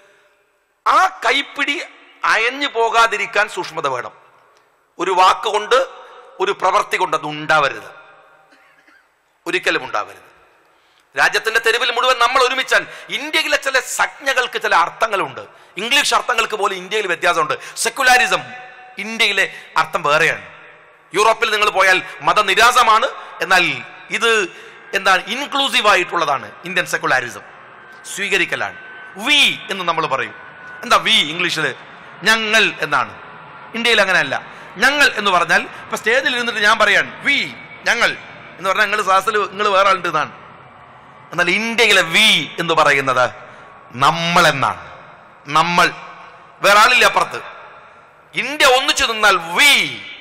ആ കൈപ്പിടി അയഞ്ഞു പോകാതിരിക്കാൻ സൂക്ഷ്മത വേണം. ഒരു വാക്കുകൊണ്ട്, ഒരു പ്രവൃത്തി കൊണ്ട് അത് ഉണ്ടാവരുത്, ഒരിക്കലും ഉണ്ടാവരുത്. രാജ്യത്തിന്റെ തെരുവിൽ മുഴുവൻ നമ്മൾ ഒരുമിച്ചാൽ, ഇന്ത്യയിലെ ചില സംജ്ഞകൾക്ക് ചില അർത്ഥങ്ങളുണ്ട്, ഇംഗ്ലീഷ് അർത്ഥങ്ങൾക്ക് പോലും ഇന്ത്യയിൽ വ്യത്യാസമുണ്ട്. സെക്കുലാരിസം ഇന്ത്യയിലെ അർത്ഥം വേറെയാണ്. യൂറോപ്പിൽ നിങ്ങൾ പോയാൽ മതനിരാസമാണ്, എന്നാൽ ഇത് എന്താണ്, ഇൻക്ലൂസീവ് ആയിട്ടുള്ളതാണ്. ഇന്ത്യൻ സെക്കുലാരിസം സ്വീകരിക്കലാണ്. വി എന്ന് നമ്മൾ പറയും. എന്താ വി? ഇംഗ്ലീഷിൽ ഞങ്ങൾ എന്നാണ്. ഇന്ത്യയിൽ അങ്ങനെയല്ല. ഞങ്ങൾ എന്ന് പറഞ്ഞാൽ ഇപ്പൊ സ്റ്റേജിൽ ഇരുന്നിട്ട് ഞാൻ പറയാണ് വി ഞങ്ങൾ എന്ന് പറഞ്ഞാൽ നിങ്ങൾ ക്ലാസ്സിൽ നിങ്ങൾ വേറെ ആളുണ്ട് എന്നാണ്. എന്നാൽ ഇന്ത്യയിലെ വി എന്ന് പറയുന്നത് നമ്മൾ എന്നാണ്. നമ്മൾ, വേറെ ആളില്ല അപ്പുറത്ത്. ഇന്ത്യ ഒന്നിച്ചു നിന്നാൽ വി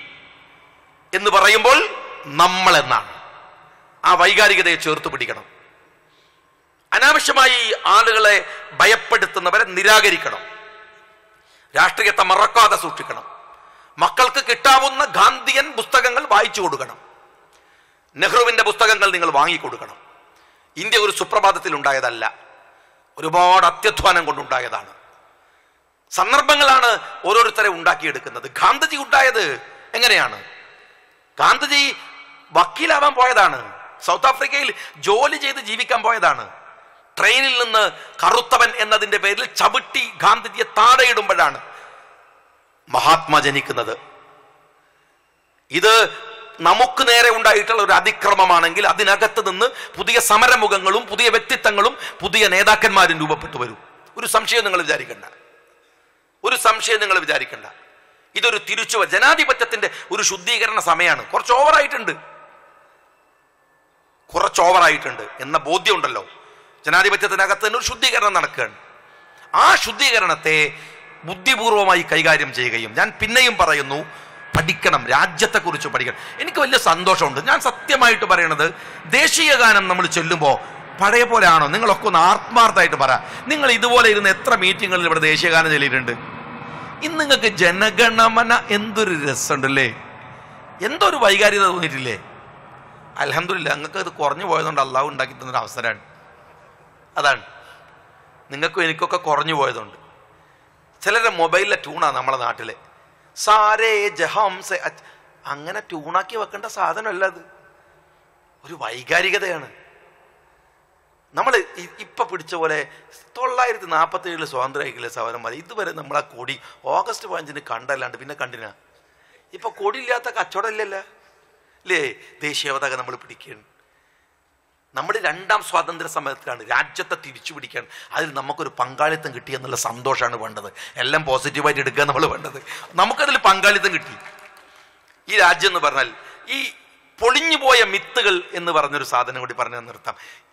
എന്ന് പറയുമ്പോൾ നമ്മൾ എന്നാണ്. ആ വൈകാരികതയെ ചേർത്ത് പിടിക്കണം. അനാവശ്യമായി ആളുകളെ ഭയപ്പെടുത്തുന്നവരെ നിരാകരിക്കണം. രാഷ്ട്രീയത്തെ മറക്കാതെ സൂക്ഷിക്കണം. മക്കൾക്ക് കിട്ടാവുന്ന ഗാന്ധിയൻ പുസ്തകങ്ങൾ വായിച്ചു കൊടുക്കണം. നെഹ്റുവിന്റെ പുസ്തകങ്ങൾ നിങ്ങൾ വാങ്ങിക്കൊടുക്കണം. ഇന്ത്യ ഒരു സുപ്രഭാതത്തിൽ ഉണ്ടായതല്ല, ഒരുപാട് അത്യധ്വാനം കൊണ്ടുണ്ടായതാണ്. സന്ദർഭങ്ങളാണ് ഓരോരുത്തരെ ഉണ്ടാക്കിയെടുക്കുന്നത്. ഗാന്ധിജി ഉണ്ടായത് എങ്ങനെയാണ്? ഗാന്ധിജി വക്കീലാവാൻ പോയതാണ്. സൗത്ത് ആഫ്രിക്കയിൽ ജോലി ചെയ്ത് ജീവിക്കാൻ പോയതാണ്. ട്രെയിനിൽ നിന്ന് കറുത്തവൻ എന്നതിന്റെ പേരിൽ ചവിട്ടി ഗാന്ധിജിയെ താഴെയിടുമ്പോഴാണ് മഹാത്മാ ജനിക്കുന്നത്. ഇത് നമുക്ക് നേരെ ഉണ്ടായിട്ടുള്ള ഒരു അതിക്രമമാണെങ്കിൽ അതിനകത്ത് നിന്ന് പുതിയ സമരമുഖങ്ങളും പുതിയ വ്യക്തിത്വങ്ങളും പുതിയ നേതാക്കന്മാരും രൂപപ്പെട്ടു വരും. ഒരു സംശയം നിങ്ങൾ വിചാരിക്കണ്ട. ഒരു സംശയം നിങ്ങൾ വിചാരിക്കണ്ട. ഇതൊരു ജനാധിപത്യത്തിന്റെ ഒരു ശുദ്ധീകരണ സമയമാണ്. കുറച്ച് ഓവറായിട്ടുണ്ട് എന്ന ബോധ്യമുണ്ടല്ലോ. ജനാധിപത്യത്തിനകത്ത് തന്നെ ഒരു ശുദ്ധീകരണം നടക്കുകയാണ്. ആ ശുദ്ധീകരണത്തെ ബുദ്ധിപൂർവമായി കൈകാര്യം ചെയ്യുകയും, ഞാൻ പിന്നെയും പറയുന്നു, പഠിക്കണം, രാജ്യത്തെക്കുറിച്ച് പഠിക്കണം. എനിക്ക് വലിയ സന്തോഷമുണ്ട്. ഞാൻ സത്യമായിട്ട് പറയണത്, ദേശീയ ഗാനം നമ്മൾ ചൊല്ലുമ്പോൾ പഴയ പോലെ ആണോ? നിങ്ങളൊക്കെ ഒന്ന് ആത്മാർത്ഥമായിട്ട് പറ. നിങ്ങൾ ഇതുപോലെ ഇരുന്ന് എത്ര മീറ്റിങ്ങുകളിൽ ഇവിടെ ദേശീയ ഗാനം ചൊല്ലിയിട്ടുണ്ട്? ഇന്ന് നിങ്ങൾക്ക് ജനഗണമന എന്തൊരു രസമുണ്ടല്ലേ, എന്തൊരു വൈകാരികത തോന്നിയിട്ടില്ലേ? അൽഹംദുലില്ലാ, നിങ്ങൾക്ക് അത് കുറഞ്ഞു പോയതുകൊണ്ട് അള്ളാഹു ഉണ്ടാക്കി തന്നൊരു അവസരമാണ്. അതാണ്, നിങ്ങൾക്കും എനിക്കൊക്കെ കുറഞ്ഞു പോയതുകൊണ്ട്. ചിലരുടെ മൊബൈലിലെ ട്യൂണാണ് നമ്മളെ നാട്ടിലെ സാരേ ജഹാം സെ, അങ്ങനെ ട്യൂണാക്കി വെക്കേണ്ട സാധനമല്ല അത്. ഒരു വൈകാരികതയാണ്. നമ്മൾ ഇപ്പം പിടിച്ച പോലെ 947 സ്വാതന്ത്ര്യമായിക്കില്ല സമരം. ഇതുവരെ നമ്മൾ ആ കൊടി ഓഗസ്റ്റ് 15 കണ്ടല്ലാണ്ട് പിന്നെ കണ്ടിനാ. ഇപ്പം കൊടിയില്ലാത്ത കച്ചവടം ഇല്ലല്ലോ അല്ലേ? ദേശീയ പതാക നമ്മൾ പിടിക്കുകയാണ്. നമ്മൾ 2ാം സ്വാതന്ത്ര്യ സമരത്തിലാണ്, രാജ്യത്തെ തിരിച്ചു പിടിക്കാൻ. അതിൽ നമുക്കൊരു പങ്കാളിത്തം കിട്ടി എന്നുള്ള സന്തോഷമാണ് വേണ്ടത്. എല്ലാം പോസിറ്റീവായിട്ട് എടുക്കുക നമ്മൾ വേണ്ടത്. നമുക്കതിൽ പങ്കാളിത്തം കിട്ടി. ഈ രാജ്യം എന്ന് പറഞ്ഞാൽ ഈ പൊളിഞ്ഞുപോയ മിത്തുകൾ എന്ന് പറഞ്ഞൊരു സാധനം കൂടി പറഞ്ഞു നിർത്താം.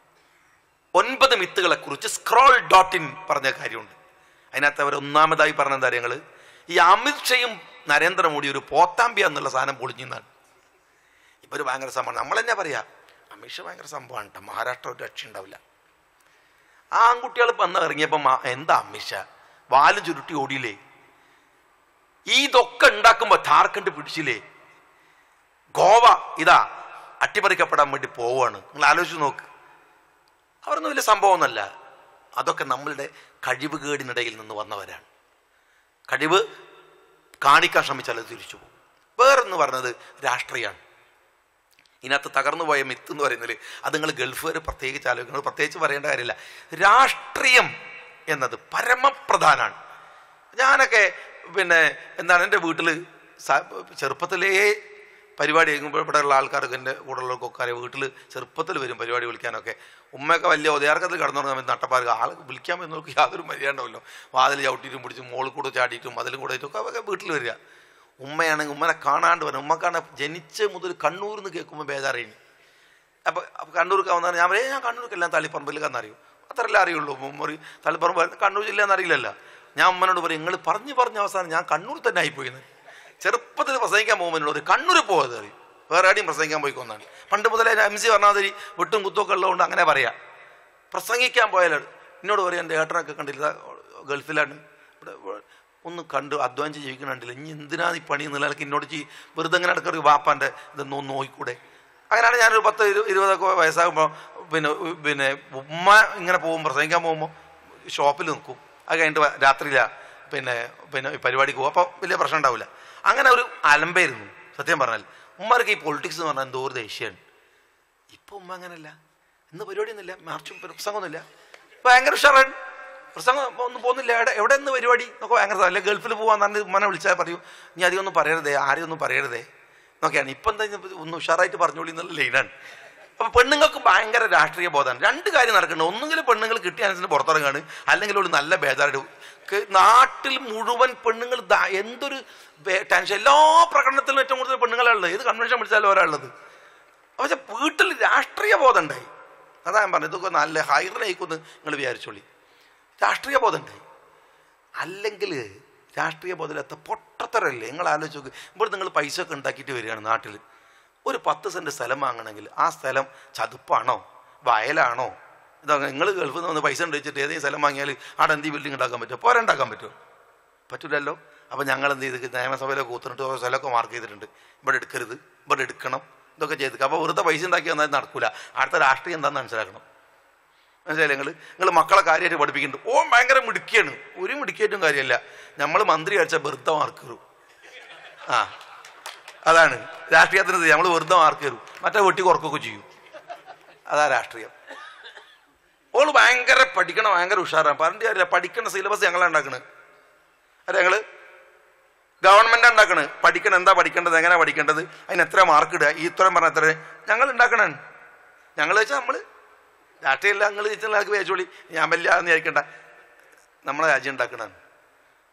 9 മിത്തുകളെ കുറിച്ച് scroll.in പറഞ്ഞ കാര്യമുണ്ട്. അതിനകത്ത് അവർ ഒന്നാമതായി പറഞ്ഞ കാര്യങ്ങൾ, ഈ അമിത് ഷയും നരേന്ദ്രമോദി ഒരു പോത്താമ്പി എന്നുള്ള സാധനം പൊളിഞ്ഞാണ്. ഇപ്പൊ ഒരു ഭയങ്കര സംഭവമാണ്. നമ്മൾ തന്നെ പറയാ, അമിത്ഷാ ഭയങ്കര സംഭവമാണ് കേട്ടോ, മഹാരാഷ്ട്ര ഒരു രക്ഷ ഉണ്ടാവില്ല. ആ ആൺകുട്ടികൾ വന്ന് ഇറങ്ങിയപ്പോൾ എന്താ അമിത്ഷാ വാലും ചുരുട്ടി ഓടിയില്ലേ? ഇതൊക്കെ ഉണ്ടാക്കുമ്പോൾ ഝാർഖണ്ഡ് പിടിച്ചില്ലേ? ഗോവ ഇതാ അട്ടിമറിക്കപ്പെടാൻ വേണ്ടി പോവുകയാണ്. നിങ്ങൾ ആലോചിച്ച് നോക്ക്. അവരൊന്നും വലിയ സംഭവമൊന്നുമല്ല. അതൊക്കെ നമ്മളുടെ കഴിവുകേടിനിടയിൽ നിന്ന് വന്നവരാണ്. കഴിവ് കാണിക്കാൻ ശ്രമിച്ചാൽ അത് തിരിച്ചു പോകും. വേറെന്ന് പറഞ്ഞത് രാഷ്ട്രീയമാണ്. ഇതിനകത്ത് തകർന്നു പോയ മിത്ത് എന്ന് പറയുന്നത്, അത് നിങ്ങൾ ഗൾഫുകാർ പ്രത്യേകിച്ച് ആലോചിക്കുന്നത്, പ്രത്യേകിച്ച് പറയേണ്ട കാര്യമില്ല. രാഷ്ട്രീയം എന്നത് പരമപ്രധാനമാണ്. ഞാനൊക്കെ എന്താണ് എൻ്റെ വീട്ടിൽ ചെറുപ്പത്തിലേ പരിപാടി കഴിക്കുമ്പോൾ ഇവിടെ ഉള്ള ആൾക്കാർക്ക്, എൻ്റെ കൂടെയുള്ളവർക്കൊക്കെ അറിയാം, വീട്ടിൽ ചെറുപ്പത്തിൽ വരും പരിപാടി വിളിക്കാനൊക്കെ. ഉമ്മയൊക്കെ വലിയ ഉദയാർക്കത്തിൽ കടന്നു പറഞ്ഞ സമയത്ത് നട്ടപ്പാർക്ക് ആൾ വിളിക്കാൻ പറ്റുന്നവർക്ക് യാതൊരു മര്യാദ ഉണ്ടാവില്ലോ. വാതിൽ ചവിട്ടിയിട്ടും പിടിച്ചും മോളിൽ കൂടെ ചാടിയിട്ടും അതിലും കൂടെ ഒക്കെ വീട്ടിൽ വരിക. ഉമ്മയാണെങ്കിൽ ഉമ്മനെ കാണാണ്ട് വരും. ഉമ്മക്കാണ് ജനിച്ച് മുതൽ കണ്ണൂരിൽ നിന്ന് കേൾക്കുമ്പോൾ ബേജാറിയും. അപ്പോൾ കണ്ണൂർക്ക് വന്നാൽ ഞാൻ പറയും, ഞാൻ കണ്ണൂർക്കെല്ലാം തളിപ്പറമ്പിലേക്കാന്ന് അറിയും. അത്രയല്ലേ അറിയുള്ളൂ. ഉമ്മ തളിപ്പറമ്പ് കണ്ണൂർ ജില്ല എന്നറിയില്ലല്ലോ. ഞാൻ ഉമ്മനോട് പറയും, നിങ്ങൾ പറഞ്ഞ് അവസാനം ഞാൻ കണ്ണൂർ തന്നെ ആയിപ്പോയിന്ന്. ചെറുപ്പത്തിൽ പ്രസംഗിക്കാൻ പോകുമ്പോൾ ഒരു കണ്ണൂർ പോയത് അറിയും, വേറെ ആടെയും പ്രസംഗിക്കാൻ പോയിക്കൊന്നാണ്. പണ്ട് മുതലേ MC പറഞ്ഞാൽ വെട്ടും കുത്തൊക്കെ ഉള്ളതുകൊണ്ട് അങ്ങനെ പറയാം. പ്രസംഗിക്കാൻ പോയാലാണ് എന്നോട് പറയും, എൻ്റെ ഏട്ടനൊക്കെ കണ്ടില്ല, ഗൾഫിലാണ്, ഇവിടെ ഒന്ന് കണ്ട് അധ്വാനിച്ച് ജീവിക്കണുണ്ടില്ല, ഇനി എന്തിനാ ഈ പണി എന്നുള്ള എന്നോട് വെറുതെ അങ്ങനെ ഇടയ്ക്ക് വാപ്പാൻ്റെ ഇതൊന്നും നോക്കിക്കൂടെ. അങ്ങനെയാണ് ഞാനൊരു 10-20 വയസ്സാകുമ്പോൾ പിന്നെ ഉമ്മ ഇങ്ങനെ പോകും, പ്രസംഗിക്കാൻ പോകുമ്പോൾ ഷോപ്പിൽ നിൽക്കും. അത് കഴിഞ്ഞിട്ട് രാത്രിയിലാണ് പിന്നെ പരിപാടിക്ക് പോകും. അപ്പോൾ വലിയ പ്രശ്നം ഉണ്ടാവില്ല. അങ്ങനെ ഒരു അലമ്പായിരുന്നു സത്യം പറഞ്ഞാൽ. ഉമ്മർക്ക് ഈ പൊളിറ്റിക്സ് എന്ന് പറഞ്ഞാൽ എന്തോ ഒരു ദേഷ്യമാണ്. ഇപ്പോൾ ഉമ്മ അങ്ങനെയല്ല. ഇന്ന് പരിപാടിയൊന്നുമില്ല, മാർച്ചും പ്രസംഗമൊന്നുമില്ല, ഭയങ്കര ഉഷാറാണ്. പ്രസംഗം ഒന്നും പോകുന്നില്ല, എവിടെ നിന്ന് പരിപാടി എന്നൊക്കെ ഭയങ്കര. അല്ലെ ഗൾഫിൽ പോകാൻ പറഞ്ഞ് ഉമ്മനെ വിളിച്ചാൽ പറയും, നീ അധികം ഒന്നും പറയരുതേ, ആരെയും ഒന്നും പറയരുതേ എന്നൊക്കെയാണ്. ഇപ്പം എന്താ ഒന്ന് ഉഷാറായിട്ട് പറഞ്ഞോളി എന്നുള്ള ലൈനാണ്. അപ്പോൾ പെണ്ണുങ്ങൾക്ക് ഭയങ്കര രാഷ്ട്രീയ ബോധമാണ്. 2 കാര്യം നടക്കുന്നുണ്ട്. ഒന്നുകിൽ പെണ്ണുങ്ങൾ കിട്ടിയ അനുസരിച്ച് പുറത്തിറങ്ങാണ്, അല്ലെങ്കിൽ ഒരു നല്ല ബേജാറിട്ട്. നാട്ടിൽ മുഴുവൻ പെണ്ണുങ്ങൾ എന്തൊരു ടെൻഷൻ. എല്ലാ പ്രകടനത്തിലും ഏറ്റവും കൂടുതൽ പെണ്ണുങ്ങളാണുള്ളത്. ഏത് കൺവെൻഷൻ വിളിച്ചാലും ഒരാളുള്ളത്. പക്ഷെ വീട്ടിൽ രാഷ്ട്രീയ ബോധം ഉണ്ടായി. അതാ ഞാൻ പറഞ്ഞത്, ഇതൊക്കെ നല്ല ഹൈറിനയിക്കുമെന്ന് നിങ്ങൾ വിചാരിച്ചോളി. രാഷ്ട്രീയ ബോധം ഉണ്ടായി. അല്ലെങ്കിൽ രാഷ്ട്രീയ ബോധമില്ലാത്ത പൊട്ടത്തരല്ലേ. നിങ്ങൾ ആലോചിച്ച് നോക്ക്. ഇവിടെ നിങ്ങൾ പൈസ ഒക്കെ ഉണ്ടാക്കിയിട്ട് വരികയാണ് നാട്ടിൽ. ഒരു 10 സെൻറ്റ് സ്ഥലം വാങ്ങണമെങ്കിൽ ആ സ്ഥലം ചതുപ്പാണോ വയലാണോ? ഇതാ നിങ്ങൾ ഗൾഫിൽ നിന്ന് വന്ന് പൈസ ഉണ്ട് വെച്ചിട്ട് ഏതെങ്കിലും സ്ഥലം വാങ്ങിയാൽ അവിടെ എന്ത് ബിൽഡിംഗ് ഉണ്ടാക്കാൻ പറ്റുമോ? പോരാ, ഉണ്ടാക്കാൻ പറ്റുമോ? പറ്റില്ലല്ലോ. അപ്പോൾ ഞങ്ങൾ എന്ത് ചെയ്ത് നിയമസഭയിലൊക്കെ കൂത്തിട്ട് ഓരോ സ്ഥലമൊക്കെ മാർക്ക് ചെയ്തിട്ടുണ്ട്, ഇവിടെ എടുക്കരുത്, ഇവിടെ എടുക്കണം, ഇതൊക്കെ ചെയ്ത്. അപ്പോൾ വെറുതെ പൈസ ഉണ്ടാക്കി വന്നാൽ നടക്കില്ല. അടുത്ത രാഷ്ട്രീയം എന്താണെന്ന് മനസ്സിലാക്കണം. മനസ്സിലായില്ലേ? നിങ്ങൾ മക്കളെ കാര്യമായിട്ട് പഠിപ്പിക്കുന്നുണ്ട്. ഭയങ്കര മിടുക്കിയാണ്. ഒരു മിടുക്കിയായിട്ടും കാര്യമല്ല. നമ്മൾ മന്ത്രി അടിച്ചാൽ വെറുതെ മാർക്ക് കയറും. അതാണ് രാഷ്ട്രീയത്തിന്. നമ്മൾ വെറുതെ മാർക്ക് കയറും, മറ്റേ വെട്ടി കുറക്കൊക്കെ ചെയ്യും. അതാ രാഷ്ട്രീയം. ഓള് ഭയങ്കര പഠിക്കണം, ഭയങ്കര ഉഷാറാണ്. പറഞ്ഞിട്ട് കാര്യമില്ല. പഠിക്കേണ്ട സിലബസ് ഞങ്ങളാണ് ഉണ്ടാക്കണത്. അല്ല, ഞങ്ങൾ ഗവൺമെൻറ് ഉണ്ടാക്കണ്. പഠിക്കണം, എന്താ പഠിക്കേണ്ടത്, എങ്ങനെ പഠിക്കേണ്ടത്, അതിന് എത്ര മാർക്ക് ഇടുക, ഈ ഇത്രയും പറഞ്ഞ എത്ര ഞങ്ങൾ ഉണ്ടാക്കണം. ഞങ്ങൾ വെച്ചാൽ നമ്മൾ രാഷ്ട്രീയമില്ല, ഞങ്ങൾ ചോദിച്ചാൽ ആൾക്ക് വേച്ചോളി, ഞാൻ വല്ല എന്ന് വിചാരിക്കണ്ട. നമ്മളെ രാജ്യം ഉണ്ടാക്കണം.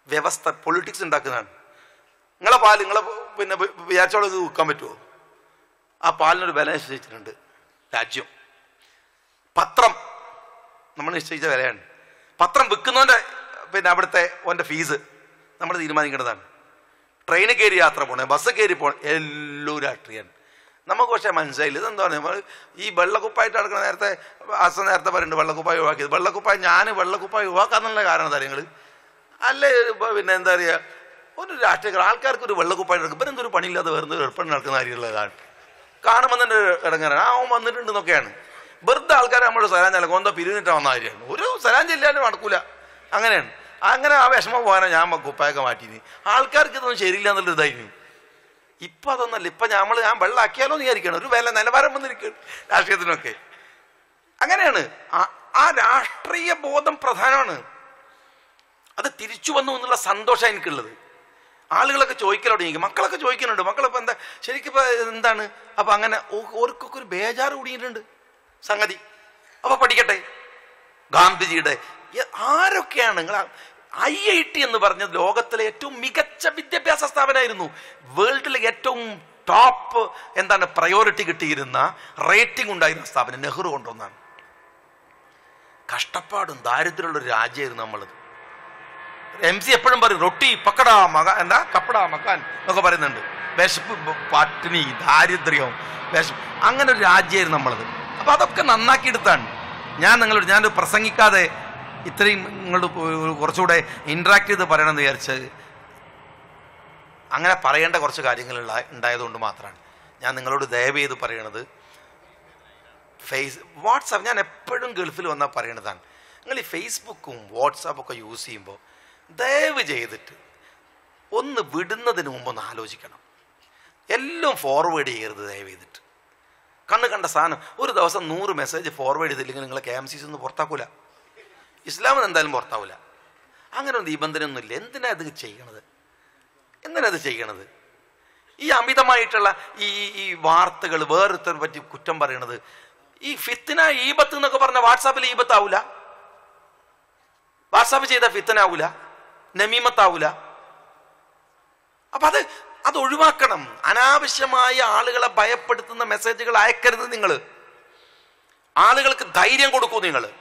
വ്യവസ്ഥ, പൊളിറ്റിക്സ് ഉണ്ടാക്കുന്നതാണ്. നിങ്ങളെ പാൽ നിങ്ങളെ പിന്നെ വിചാരിച്ചോളം ഇത് വിൽക്കാൻ പറ്റുമോ? ആ പാലിനൊരു വില നിശ്ചയിച്ചിട്ടുണ്ട് രാജ്യം. പത്രം നമ്മൾ നിശ്ചയിച്ച വിലയാണ്. പത്രം വിൽക്കുന്നവൻ്റെ പിന്നെ അവിടുത്തെ ഓൻ്റെ ഫീസ് നമ്മൾ തീരുമാനിക്കേണ്ടതാണ്. ട്രെയിനിൽ കയറി യാത്ര പോകണേ, ബസ് കയറി പോകണം, എല്ലാം രാഷ്ട്രീയമാണ്. നമുക്ക് പക്ഷേ മനസ്സിലായില്ല ഇതെന്താണ്. നമ്മൾ ഈ വെള്ളക്കുപ്പായിട്ട് നടക്കുന്ന നേരത്തെ നേരത്തെ പറയുന്നുണ്ട് വെള്ളക്കുപ്പായ ഒഴിവാക്കിയത്. വെള്ളക്കുപ്പായ ഞാൻ വെള്ളക്കുപ്പായ ഒഴിവാക്കാന്നുള്ള കാരണം എന്താ നിങ്ങൾ അല്ലേ? പിന്നെ എന്താ പറയുക, ഒരു രാഷ്ട്രീയ ആൾക്കാർക്ക് ഒരു വെള്ളക്കുപ്പായ നടക്കും. ഇപ്പം എന്തൊരു പണിയില്ലാതെ വേറെ എളുപ്പം നടക്കുന്ന കാര്യമുള്ളതാണ്. കാണുമ്പോൾ തന്നെ ഇടങ്ങാറാണ്. അവൻ വന്നിട്ടുണ്ടെന്നൊക്കെയാണ്. വെറുതെ ആൾക്കാർ നമ്മൾ സലാം ചെല്ലക്കും, എന്താ പിരിഞ്ഞിട്ട് വന്ന കാര്യമാണ്. ഒരു സലാം ചെല്ലാണ്ട് നടക്കൂല. അങ്ങനെയാണ്. അങ്ങനെ ആ വിഷമം പോകാനാണ് ഞാൻ കുപ്പായൊക്കെ മാറ്റിന്. ആൾക്കാർക്ക് ഇതൊന്നും ശരിയില്ല എന്നുള്ളൊരു ഇതായിരുന്നു. ഇപ്പം അതൊന്നല്ല. ഇപ്പം ഞാൻ വെള്ളമാക്കിയാലോ എന്ന് വിചാരിക്കണം. ഒരു വില നിലവാരം വന്നിരിക്കുകയാണ് രാഷ്ട്രീയത്തിനൊക്കെ. അങ്ങനെയാണ്. ആ രാഷ്ട്രീയ ബോധം പ്രധാനമാണ്. അത് തിരിച്ചു വന്നു എന്നുള്ള സന്തോഷം എനിക്കുള്ളത്. ആളുകളൊക്കെ ചോദിക്കലോ തുടങ്ങി, മക്കളൊക്കെ ചോദിക്കുന്നുണ്ട്. മക്കളിപ്പോൾ എന്താ ശരിക്കും ഇപ്പം എന്താണ്? അപ്പം അങ്ങനെ ഓർക്കൊക്കെ ഒരു ബേജാറ് കൂടിയിട്ടുണ്ട് സംഗതി. അപ്പോൾ പഠിക്കട്ടെ. ഗാന്ധിജിയുടെ ആരൊക്കെയാണ് നിങ്ങൾ IIT എന്ന് പറഞ്ഞത് ലോകത്തിലെ ഏറ്റവും മികച്ച വിദ്യാഭ്യാസ സ്ഥാപനമായിരുന്നു. വേൾഡിലെ ഏറ്റവും ടോപ്പ് എന്താണ് പ്രയോറിറ്റി കിട്ടിയിരുന്ന റേറ്റിംഗ് ഉണ്ടായിരുന്ന സ്ഥാപനം നെഹ്റു കൊണ്ടുവന്നാണ്. കഷ്ടപ്പാടും ദാരിദ്ര്യമുള്ളൊരു രാജ്യമായിരുന്നു നമ്മളത്. MC എപ്പോഴും പറയും റൊട്ടി പക്കടാ എന്താ കപ്പടാ മക്കാൻ എന്നൊക്കെ പറയുന്നുണ്ട്. വിശപ്പ്, പട്ടിണി, ദാരിദ്ര്യം, വിശപ്പ്, അങ്ങനെ ഒരു രാജ്യമായിരുന്നു നമ്മളത്. അപ്പം അതൊക്കെ നന്നാക്കിയെടുത്താണ് ഞാൻ പ്രസംഗിക്കാതെ ഇത്രയും നിങ്ങൾ കുറച്ചുകൂടെ ഇൻട്രാക്ട് ചെയ്ത് പറയണമെന്ന് വിചാരിച്ച് അങ്ങനെ പറയേണ്ട കുറച്ച് കാര്യങ്ങൾ ഉണ്ടായതുകൊണ്ട് മാത്രമാണ് ഞാൻ നിങ്ങളോട് ദയവ് ചെയ്ത് പറയണത്. വാട്സാപ്പ് ഞാൻ എപ്പോഴും ഗൾഫിൽ വന്നാൽ പറയണതാണ്, നിങ്ങൾ ഈ ഫേസ്ബുക്കും വാട്സാപ്പൊക്കെ യൂസ് ചെയ്യുമ്പോൾ ദയവ് ചെയ്തിട്ട് ഒന്ന് വിടുന്നതിന് മുമ്പ് ഒന്ന് ആലോചിക്കണം. എല്ലാം ഫോർവേഡ് ചെയ്യരുത് ദയവ് ചെയ്തിട്ട്. കണ്ണ് കണ്ട സാധനം ഒരു ദിവസം 100 മെസ്സേജ് ഫോർവേഡ് ചെയ്തില്ലെങ്കിൽ നിങ്ങളെ KMCC ഒന്നും പുറത്താക്കൂല. ഇസ്ലാമിന് എന്തായാലും പുറത്താവില്ല. അങ്ങനെ ഒരു നിബന്ധനയൊന്നുമില്ല. എന്തിനാ ഇത് ചെയ്യണത്? ഈ അമിതമായിട്ടുള്ള ഈ വാർത്തകൾ വേറൊരുത്തരെ പറ്റി കുറ്റം പറയണത്, ഈ ഫിത്ന ഈബത്ത് എന്നൊക്കെ പറഞ്ഞ വാട്സാപ്പിൽ ഈബത്താവൂല, വാട്സാപ്പ് ചെയ്ത ഫിത്നാവൂല, നമീമത്താവൂല. അപ്പൊ അത് ഒഴിവാക്കണം. അനാവശ്യമായ ആളുകളെ ഭയപ്പെടുത്തുന്ന മെസ്സേജുകൾ അയക്കരുത്. നിങ്ങൾ ആളുകൾക്ക് ധൈര്യം കൊടുക്കൂ.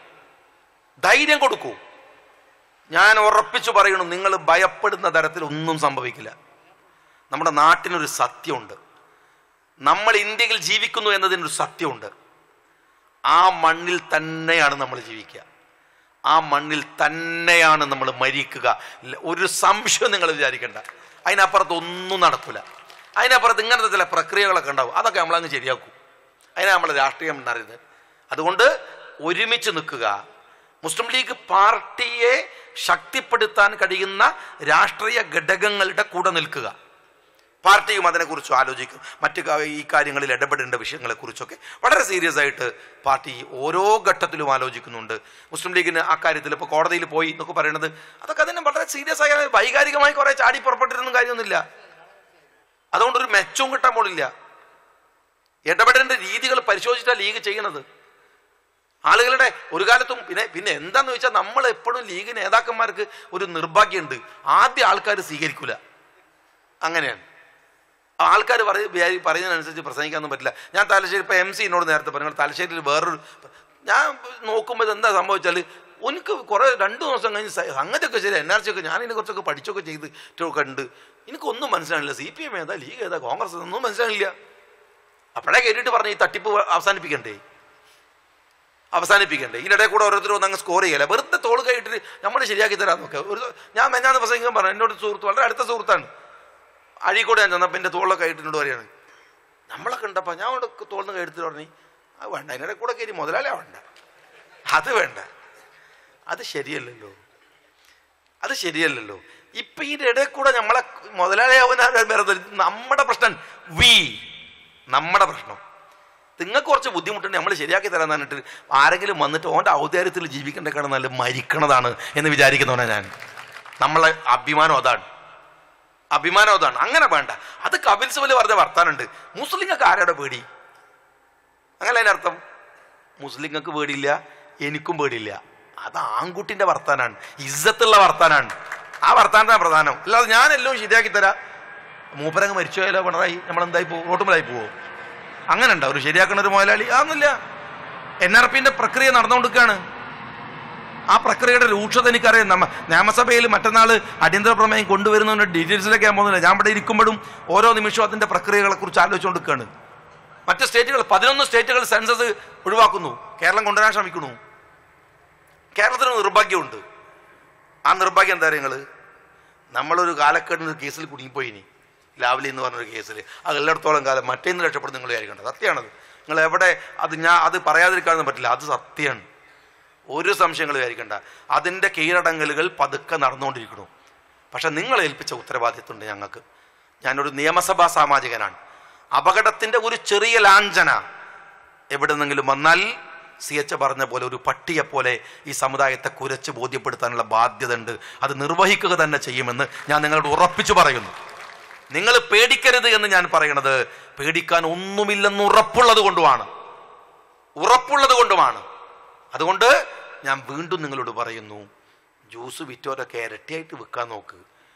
ധൈര്യം കൊടുക്കൂ. ഞാൻ ഉറപ്പിച്ചു പറയണു, നിങ്ങൾ ഭയപ്പെടുന്ന തരത്തിൽ ഒന്നും സംഭവിക്കില്ല. നമ്മുടെ നാട്ടിനൊരു സത്യമുണ്ട്. നമ്മൾ ഇന്ത്യയിൽ ജീവിക്കുന്നു എന്നതിനൊരു സത്യമുണ്ട്. ആ മണ്ണിൽ തന്നെയാണ് നമ്മൾ ജീവിക്കുക. ആ മണ്ണിൽ തന്നെയാണ് നമ്മൾ മരിക്കുക. ഒരു സംശയം നിങ്ങൾ വിചാരിക്കേണ്ട. അതിനപ്പുറത്ത് ഒന്നും നടക്കില്ല. അതിനപ്പുറത്ത് ഇങ്ങനത്തെ ചില പ്രക്രിയകളൊക്കെ ഉണ്ടാവും. അതൊക്കെ നമ്മളങ്ങ് ശരിയാക്കും. അതിനാണ് നമ്മൾ രാഷ്ട്രീയം ഉണ്ടായിരുന്നത്. അതുകൊണ്ട് ഒരുമിച്ച് നിൽക്കുക. മുസ്ലിം ലീഗ് പാർട്ടിയെ ശക്തിപ്പെടുത്താൻ കഴിയുന്ന രാഷ്ട്രീയ ഘടകങ്ങളുടെ കൂടെ നിൽക്കുക. പാർട്ടിയും അതിനെക്കുറിച്ച് ആലോചിക്കും. മറ്റ് ഈ കാര്യങ്ങളിൽ ഇടപെടേണ്ട വിഷയങ്ങളെക്കുറിച്ചൊക്കെ വളരെ സീരിയസ് ആയിട്ട് പാർട്ടി ഓരോ ഘട്ടത്തിലും ആലോചിക്കുന്നുണ്ട്. മുസ്ലിം ലീഗിന് ആ കാര്യത്തിൽ ഇപ്പോൾ കോടതിയിൽ പോയി എന്നൊക്കെ പറയുന്നത് അതൊക്കെ അതിനെ വളരെ സീരിയസ് ആയ വൈകാരികമായി കുറേ ചാടി പുറപ്പെട്ടിരുന്ന കാര്യമൊന്നുമില്ല. അതുകൊണ്ടൊരു മെച്ചവും കിട്ടാൻ പോലില്ല. ഇടപെടേണ്ട രീതികൾ പരിശോധിച്ചിട്ടാണ് ലീഗ് ചെയ്യണത്. ആളുകളുടെ ഒരു കാലത്തും പിന്നെ എന്താന്ന് വെച്ചാൽ നമ്മൾ എപ്പോഴും ലീഗ് നേതാക്കന്മാർക്ക് ഒരു നിർഭാഗ്യമുണ്ട്. ആദ്യം ആൾക്കാർ സ്വീകരിക്കില്ല. അങ്ങനെയാണ് ആൾക്കാർ പറയുന്നതിനനുസരിച്ച് പ്രസംഗിക്കാനൊന്നും പറ്റില്ല. ഞാൻ തലശ്ശേരി ഇപ്പോൾ MC എന്നോട് നേരത്തെ പറഞ്ഞു, തലശ്ശേരിയിൽ വേറൊരു ഞാൻ നോക്കുമ്പോൾ എന്താ സംഭവിച്ചാൽ എനിക്ക് കുറേ 2 ദിവസം കഴിഞ്ഞ് സംഗതിയൊക്കെ ശരി NRC ഒക്കെ ഞാനിതിനെ കുറച്ചൊക്കെ പഠിച്ചൊക്കെ ചെയ്തിട്ടൊക്കെ ഉണ്ട്. എനിക്കൊന്നും മനസ്സിലാണില്ല. CPM ഏതാ ലീഗ് ഏതാ കോൺഗ്രസ് ഒന്നും മനസ്സിലാണില്ല. അപ്പോഴേ കേട്ടിട്ട് പറഞ്ഞു ഈ തട്ടിപ്പ് അവസാനിപ്പിക്കണ്ടേ. ഇതിനിടെ കൂടെ ഓരോരുത്തരും ഒന്നങ്ങ് സ്കോർ ചെയ്യല. വെറുതെ തോൾ കൈയിട്ടിട്ട് നമ്മൾ ശരിയാക്കി തരാൻ നോക്കുക. ഞാൻ മെഞ്ഞാന്ന് പ്രസംഗിക്കാൻ പറഞ്ഞു. എന്നോട് സുഹൃത്ത്, വളരെ അടുത്ത സുഹൃത്താണ്, അഴീക്കോട് ഞാൻ ചെന്നപ്പോൾ എൻ്റെ തോളിലൊക്കെ കൈയിട്ടിനോട് പറയാണ്, നമ്മളൊക്കെ ഉണ്ടപ്പോൾ ഞാൻ അവിടെ തോളിന് കൈയെടുത്തിട്ട് പറഞ്ഞു അത് വേണ്ട, അതിനിടെ കൂടെ കയറി മുതലാളിയാ വേണ്ട, അത് വേണ്ട, അത് ശരിയല്ലല്ലോ. ഇപ്പം ഇതിൻ്റെ ഇടയിൽ കൂടെ നമ്മളെ മുതലാളിയാവുന്ന നമ്മുടെ പ്രശ്നം നമ്മുടെ പ്രശ്നം. നിങ്ങൾക്ക് കുറച്ച് ബുദ്ധിമുട്ടുണ്ട്, നമ്മൾ ശരിയാക്കി തരാൻ പറഞ്ഞിട്ട് ആരെങ്കിലും വന്നിട്ട് ഓൻ്റെ ഔദാര്യത്തിൽ ജീവിക്കേണ്ടതാണ് നല്ല മരിക്കണതാണ് എന്ന് വിചാരിക്കുന്നവനാണ് ഞാൻ. നമ്മളെ അഭിമാനം അതാണ്. അങ്ങനെ വേണ്ട. അത് കപിൽ സിബൽ പറഞ്ഞ വർത്താനുണ്ട്. മുസ്ലിങ്ങൾക്ക് ആരുടെ പേടി? അങ്ങനെ അതിനർത്ഥം മുസ്ലിങ്ങൾക്ക് പേടിയില്ല, എനിക്കും പേടിയില്ല. അത് ആൺകുട്ടിൻ്റെ വർത്താനാണ്, ഇസ്സത്തുള്ള വർത്താനാണ്. ആ വർത്താനത്താണ് പ്രധാനം. അല്ലാതെ ഞാനെല്ലാം ശരിയാക്കി തരാം. മൂപ്പരങ്ങ് മരിച്ചു പോയാലോ പിണറായി, നമ്മളെന്തായി പോകും, റോട്ടുമലായി പോവോ? അങ്ങനെ ഉണ്ടാവും ഒരു ശരിയാക്കണ ഒരു മുതലാളി? അതൊന്നുമില്ല. NRPന്റെ പ്രക്രിയ നടന്നുകൊണ്ടിരിക്കുകയാണ്. ആ പ്രക്രിയയുടെ രൂക്ഷത എനിക്കറിയാം. നിയമസഭയിൽ മറ്റന്നാൾ അടിയന്തര പ്രമേയം കൊണ്ടുവരുന്നതിൻ്റെ ഡീറ്റെയിൽസിലേക്ക് ഞാൻ പോകുന്നില്ല. ഞാൻ ഇവിടെ ഇരിക്കുമ്പോഴും ഓരോ നിമിഷവും അതിൻ്റെ പ്രക്രിയകളെ കുറിച്ച് ആലോചിച്ചുകൊണ്ടിരിക്കുകയാണ്. മറ്റ് സ്റ്റേറ്റുകൾ 11 സ്റ്റേറ്റുകൾ സെൻസസ് ഒഴിവാക്കുന്നു, കേരളം കൊണ്ടുവരാൻ ശ്രമിക്കുന്നു. കേരളത്തിന് നിർഭാഗ്യമുണ്ട്. ആ നിർഭാഗ്യം എന്താ നിങ്ങൾ? നമ്മളൊരു കാലക്കേടിന് കേസിൽ കുടുങ്ങിപ്പോയി. ഇനി ലാവ്ലി എന്ന് പറഞ്ഞൊരു കേസിൽ അത് എല്ലായിടത്തോളം കാലം മറ്റേന്ന് രക്ഷപ്പെടുന്ന നിങ്ങൾ വിചാരിക്കേണ്ടത്. സത്യമാണത്. നിങ്ങൾ എവിടെ അത് പറയാതിരിക്കാനൊന്നും പറ്റില്ല. അത് സത്യമാണ്. ഒരു സംശയങ്ങൾ വിചാരിക്കേണ്ട. അതിൻ്റെ കീഴടങ്ങലുകൾ പതുക്കെ നടന്നുകൊണ്ടിരിക്കുന്നു. പക്ഷെ നിങ്ങൾ ഏൽപ്പിച്ച ഉത്തരവാദിത്വമുണ്ട് ഞങ്ങൾക്ക്. ഞാനൊരു നിയമസഭാ സാമാജികനാണ്. അപകടത്തിൻ്റെ ഒരു ചെറിയ ലാഞ്ചന എവിടെ നിന്നെങ്കിലും വന്നാൽ CH പറഞ്ഞ പോലെ ഒരു പട്ടിയെപ്പോലെ ഈ സമുദായത്തെ കുരച്ച് ബോധ്യപ്പെടുത്താനുള്ള ബാധ്യത ഉണ്ട്. അത് നിർവഹിക്കുക തന്നെ ചെയ്യുമെന്ന് ഞാൻ നിങ്ങളോട് ഉറപ്പിച്ചു പറയുന്നു. നിങ്ങൾ പേടിക്കരുത് എന്ന് ഞാൻ പറയണത് പേടിക്കാൻ ഒന്നുമില്ലെന്ന് ഉറപ്പുള്ളത് കൊണ്ടുമാണ്. അതുകൊണ്ട് ഞാൻ വീണ്ടും നിങ്ങളോട് പറയുന്നു, ജ്യൂസ് വിറ്റോരൊക്കെ ഇരട്ടിയായിട്ട് വിൽക്കാൻ നോക്ക്.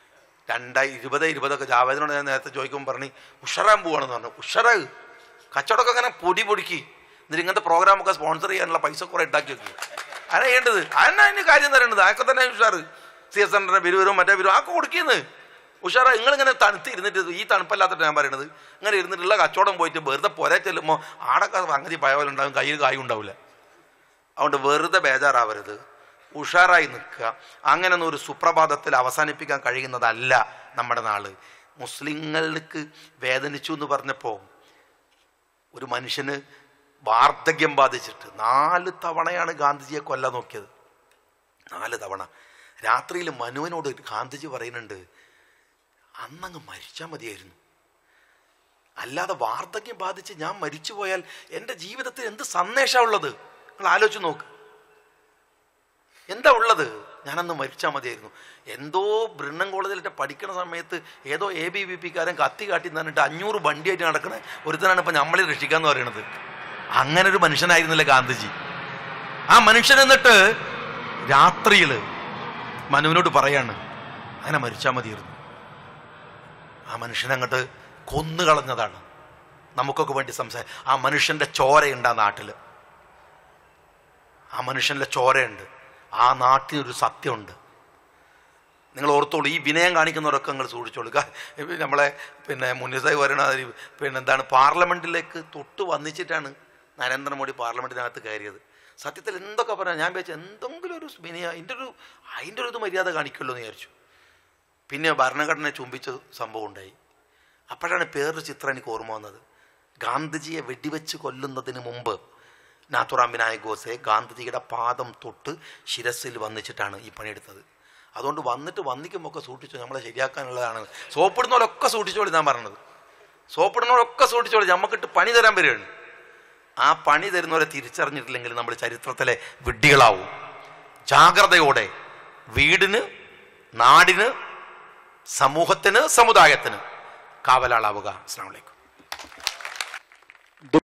2020 ജാവേദിനോട് ഞാൻ നേരത്തെ ചോദിക്കുമ്പോൾ പറഞ്ഞു ഉഷറാൻ പോവാണെന്ന് പറഞ്ഞു. ഉഷറാ കച്ചവടമൊക്കെ അങ്ങനെ പൊടിക്ക് എന്നിട്ട് ഇങ്ങനത്തെ പ്രോഗ്രാമൊക്കെ സ്പോൺസർ ചെയ്യാനുള്ള പൈസ കുറെ ഉണ്ടാക്കി വെക്കും. അങ്ങനെ ചെയ്യേണ്ടത് അതിന് കാര്യം തരേണ്ടത് അതൊക്കെ തന്നെ ഉഷാറ്. CS സെൻ്ററിൻ്റെ ബിരുവരും മറ്റേ ബിരുവരും ആക്കെ കൊടുക്കുന്നത് ഉഷാറ. നിങ്ങളിങ്ങനെ തണുത്ത് ഇരുന്നിട്ട്, ഈ തണുപ്പല്ലാത്തിട്ട് ഞാൻ പറയണത്, ഇങ്ങനെ ഇരുന്നിട്ടുള്ള കച്ചവടം പോയിട്ട് വെറുതെ പുര ചെല്ലുമ്പോൾ ആടൊക്കെ സംഗതി പയവലുണ്ടാകും, കയ്യിൽ കായും ഉണ്ടാവില്ല. അതുകൊണ്ട് വെറുതെ ബേജാറാവരുത്, ഉഷാറായി നിൽക്കുക. അങ്ങനെയൊന്നും ഒരു സുപ്രഭാതത്തിൽ അവസാനിപ്പിക്കാൻ കഴിയുന്നതല്ല നമ്മുടെ നാള്. മുസ്ലിങ്ങൾക്ക് വേദനിച്ചു എന്ന് പറഞ്ഞപ്പോൾ ഒരു മനുഷ്യന് വാർദ്ധക്യം ബാധിച്ചിട്ട് 4 തവണയാണ് ഗാന്ധിജിയെ കൊല്ലാൻ നോക്കിയത്. 4 തവണ. രാത്രിയിൽ മനുവിനോട് ഗാന്ധിജി പറയുന്നുണ്ട്, അന്നങ്ങ് മരിച്ചാൽ മതിയായിരുന്നു. അല്ലാതെ വാർദ്ധക്യം ബാധിച്ച് ഞാൻ മരിച്ചു പോയാൽ എൻ്റെ ജീവിതത്തിൽ എന്ത് സന്ദേശമുള്ളത്? നിങ്ങൾ ആലോചിച്ച് നോക്ക്. എന്താ ഉള്ളത്? ഞാനന്ന് മരിച്ചാൽ മതിയായിരുന്നു. എന്തോ ബ്രിണ്ണൻ കോളേജിലിട്ട് പഠിക്കുന്ന സമയത്ത് ഏതോ ABVP-കാരൻ കത്തി കാട്ടി തന്നിട്ട് 500 വണ്ടിയായിട്ട് നടക്കണ ഒരുത്തനാണ് ഇപ്പം നമ്മളെ രക്ഷിക്കാന്ന് പറയണത്. അങ്ങനെ ഒരു മനുഷ്യനായിരുന്നില്ല ഗാന്ധിജി. ആ മനുഷ്യൻ എന്നിട്ട് രാത്രിയിൽ മനുവിനോട് പറയാണ് അങ്ങനെ മരിച്ചാൽ മതിയായിരുന്നു. ആ മനുഷ്യനങ്ങോട്ട് കൊന്നുകളഞ്ഞതാണ്. നമുക്കൊക്കെ വേണ്ടി ആ മനുഷ്യൻ്റെ ചോരയുണ്ട് ആ നാട്ടിൽ. ആ മനുഷ്യൻ്റെ ചോരയുണ്ട്. ആ നാട്ടിനൊരു സത്യമുണ്ട്. നിങ്ങൾ ഓർത്തോളൂ. ഈ വിനയം കാണിക്കുന്നവരൊക്കെ നിങ്ങൾ സൂക്ഷിച്ചോളൂ. നമ്മളെ മുന്നിസായി വരണ എന്താണ് പാർലമെൻറ്റിലേക്ക് തൊട്ട് വന്നിച്ചിട്ടാണ് നരേന്ദ്രമോദി പാർലമെൻറ്റിനകത്ത് കയറിയത്. സത്യത്തിൽ എന്തൊക്കെ പറഞ്ഞാൽ ഞാൻ വിചാരിച്ചു എന്തെങ്കിലും ഒരു വിനയം അതിൻ്റെ ഒരു ഇത് മര്യാദ കാണിക്കുമല്ലോ എന്ന് വിചാരിച്ചു. പിന്നെ ഭരണഘടനയെ ചുംബിച്ച സംഭവം ഉണ്ടായി. അപ്പോഴാണ് പേരൊരു ചിത്രം എനിക്ക് ഓർമ്മ വന്നത്. ഗാന്ധിജിയെ വെടിവെച്ച് കൊല്ലുന്നതിന് മുമ്പ് നാഥുറാം വിനായക് ഗോഡ്സെ ഗാന്ധിജിയുടെ പാദം തൊട്ട് ശിരസിൽ വന്നിച്ചിട്ടാണ് ഈ പണിയെടുത്തത്. അതുകൊണ്ട് വന്നിക്കുമ്പോൾ ഒക്കെ സൂക്ഷിച്ചു. നമ്മളെ ശരിയാക്കാനുള്ളതാണ്. സോപ്പിടുന്നവരൊക്കെ സൂക്ഷിച്ചോളി. ഞാൻ പറഞ്ഞത് സോപ്പിടുന്നവരൊക്കെ സൂക്ഷിച്ചോളി. നമുക്കിട്ട് പണി തരാൻ വരികയാണ്. ആ പണി തരുന്നവരെ തിരിച്ചറിഞ്ഞിട്ടില്ലെങ്കിൽ നമ്മൾ ചരിത്രത്തിലെ വിഡ്ഢികളാവും. ജാഗ്രതയോടെ വീടിന്, നാടിന്, സമൂഹത്തിന്, സമുദായത്തിന് കാവലാളാവുക. അസ്സലാമു അലൈക്കും.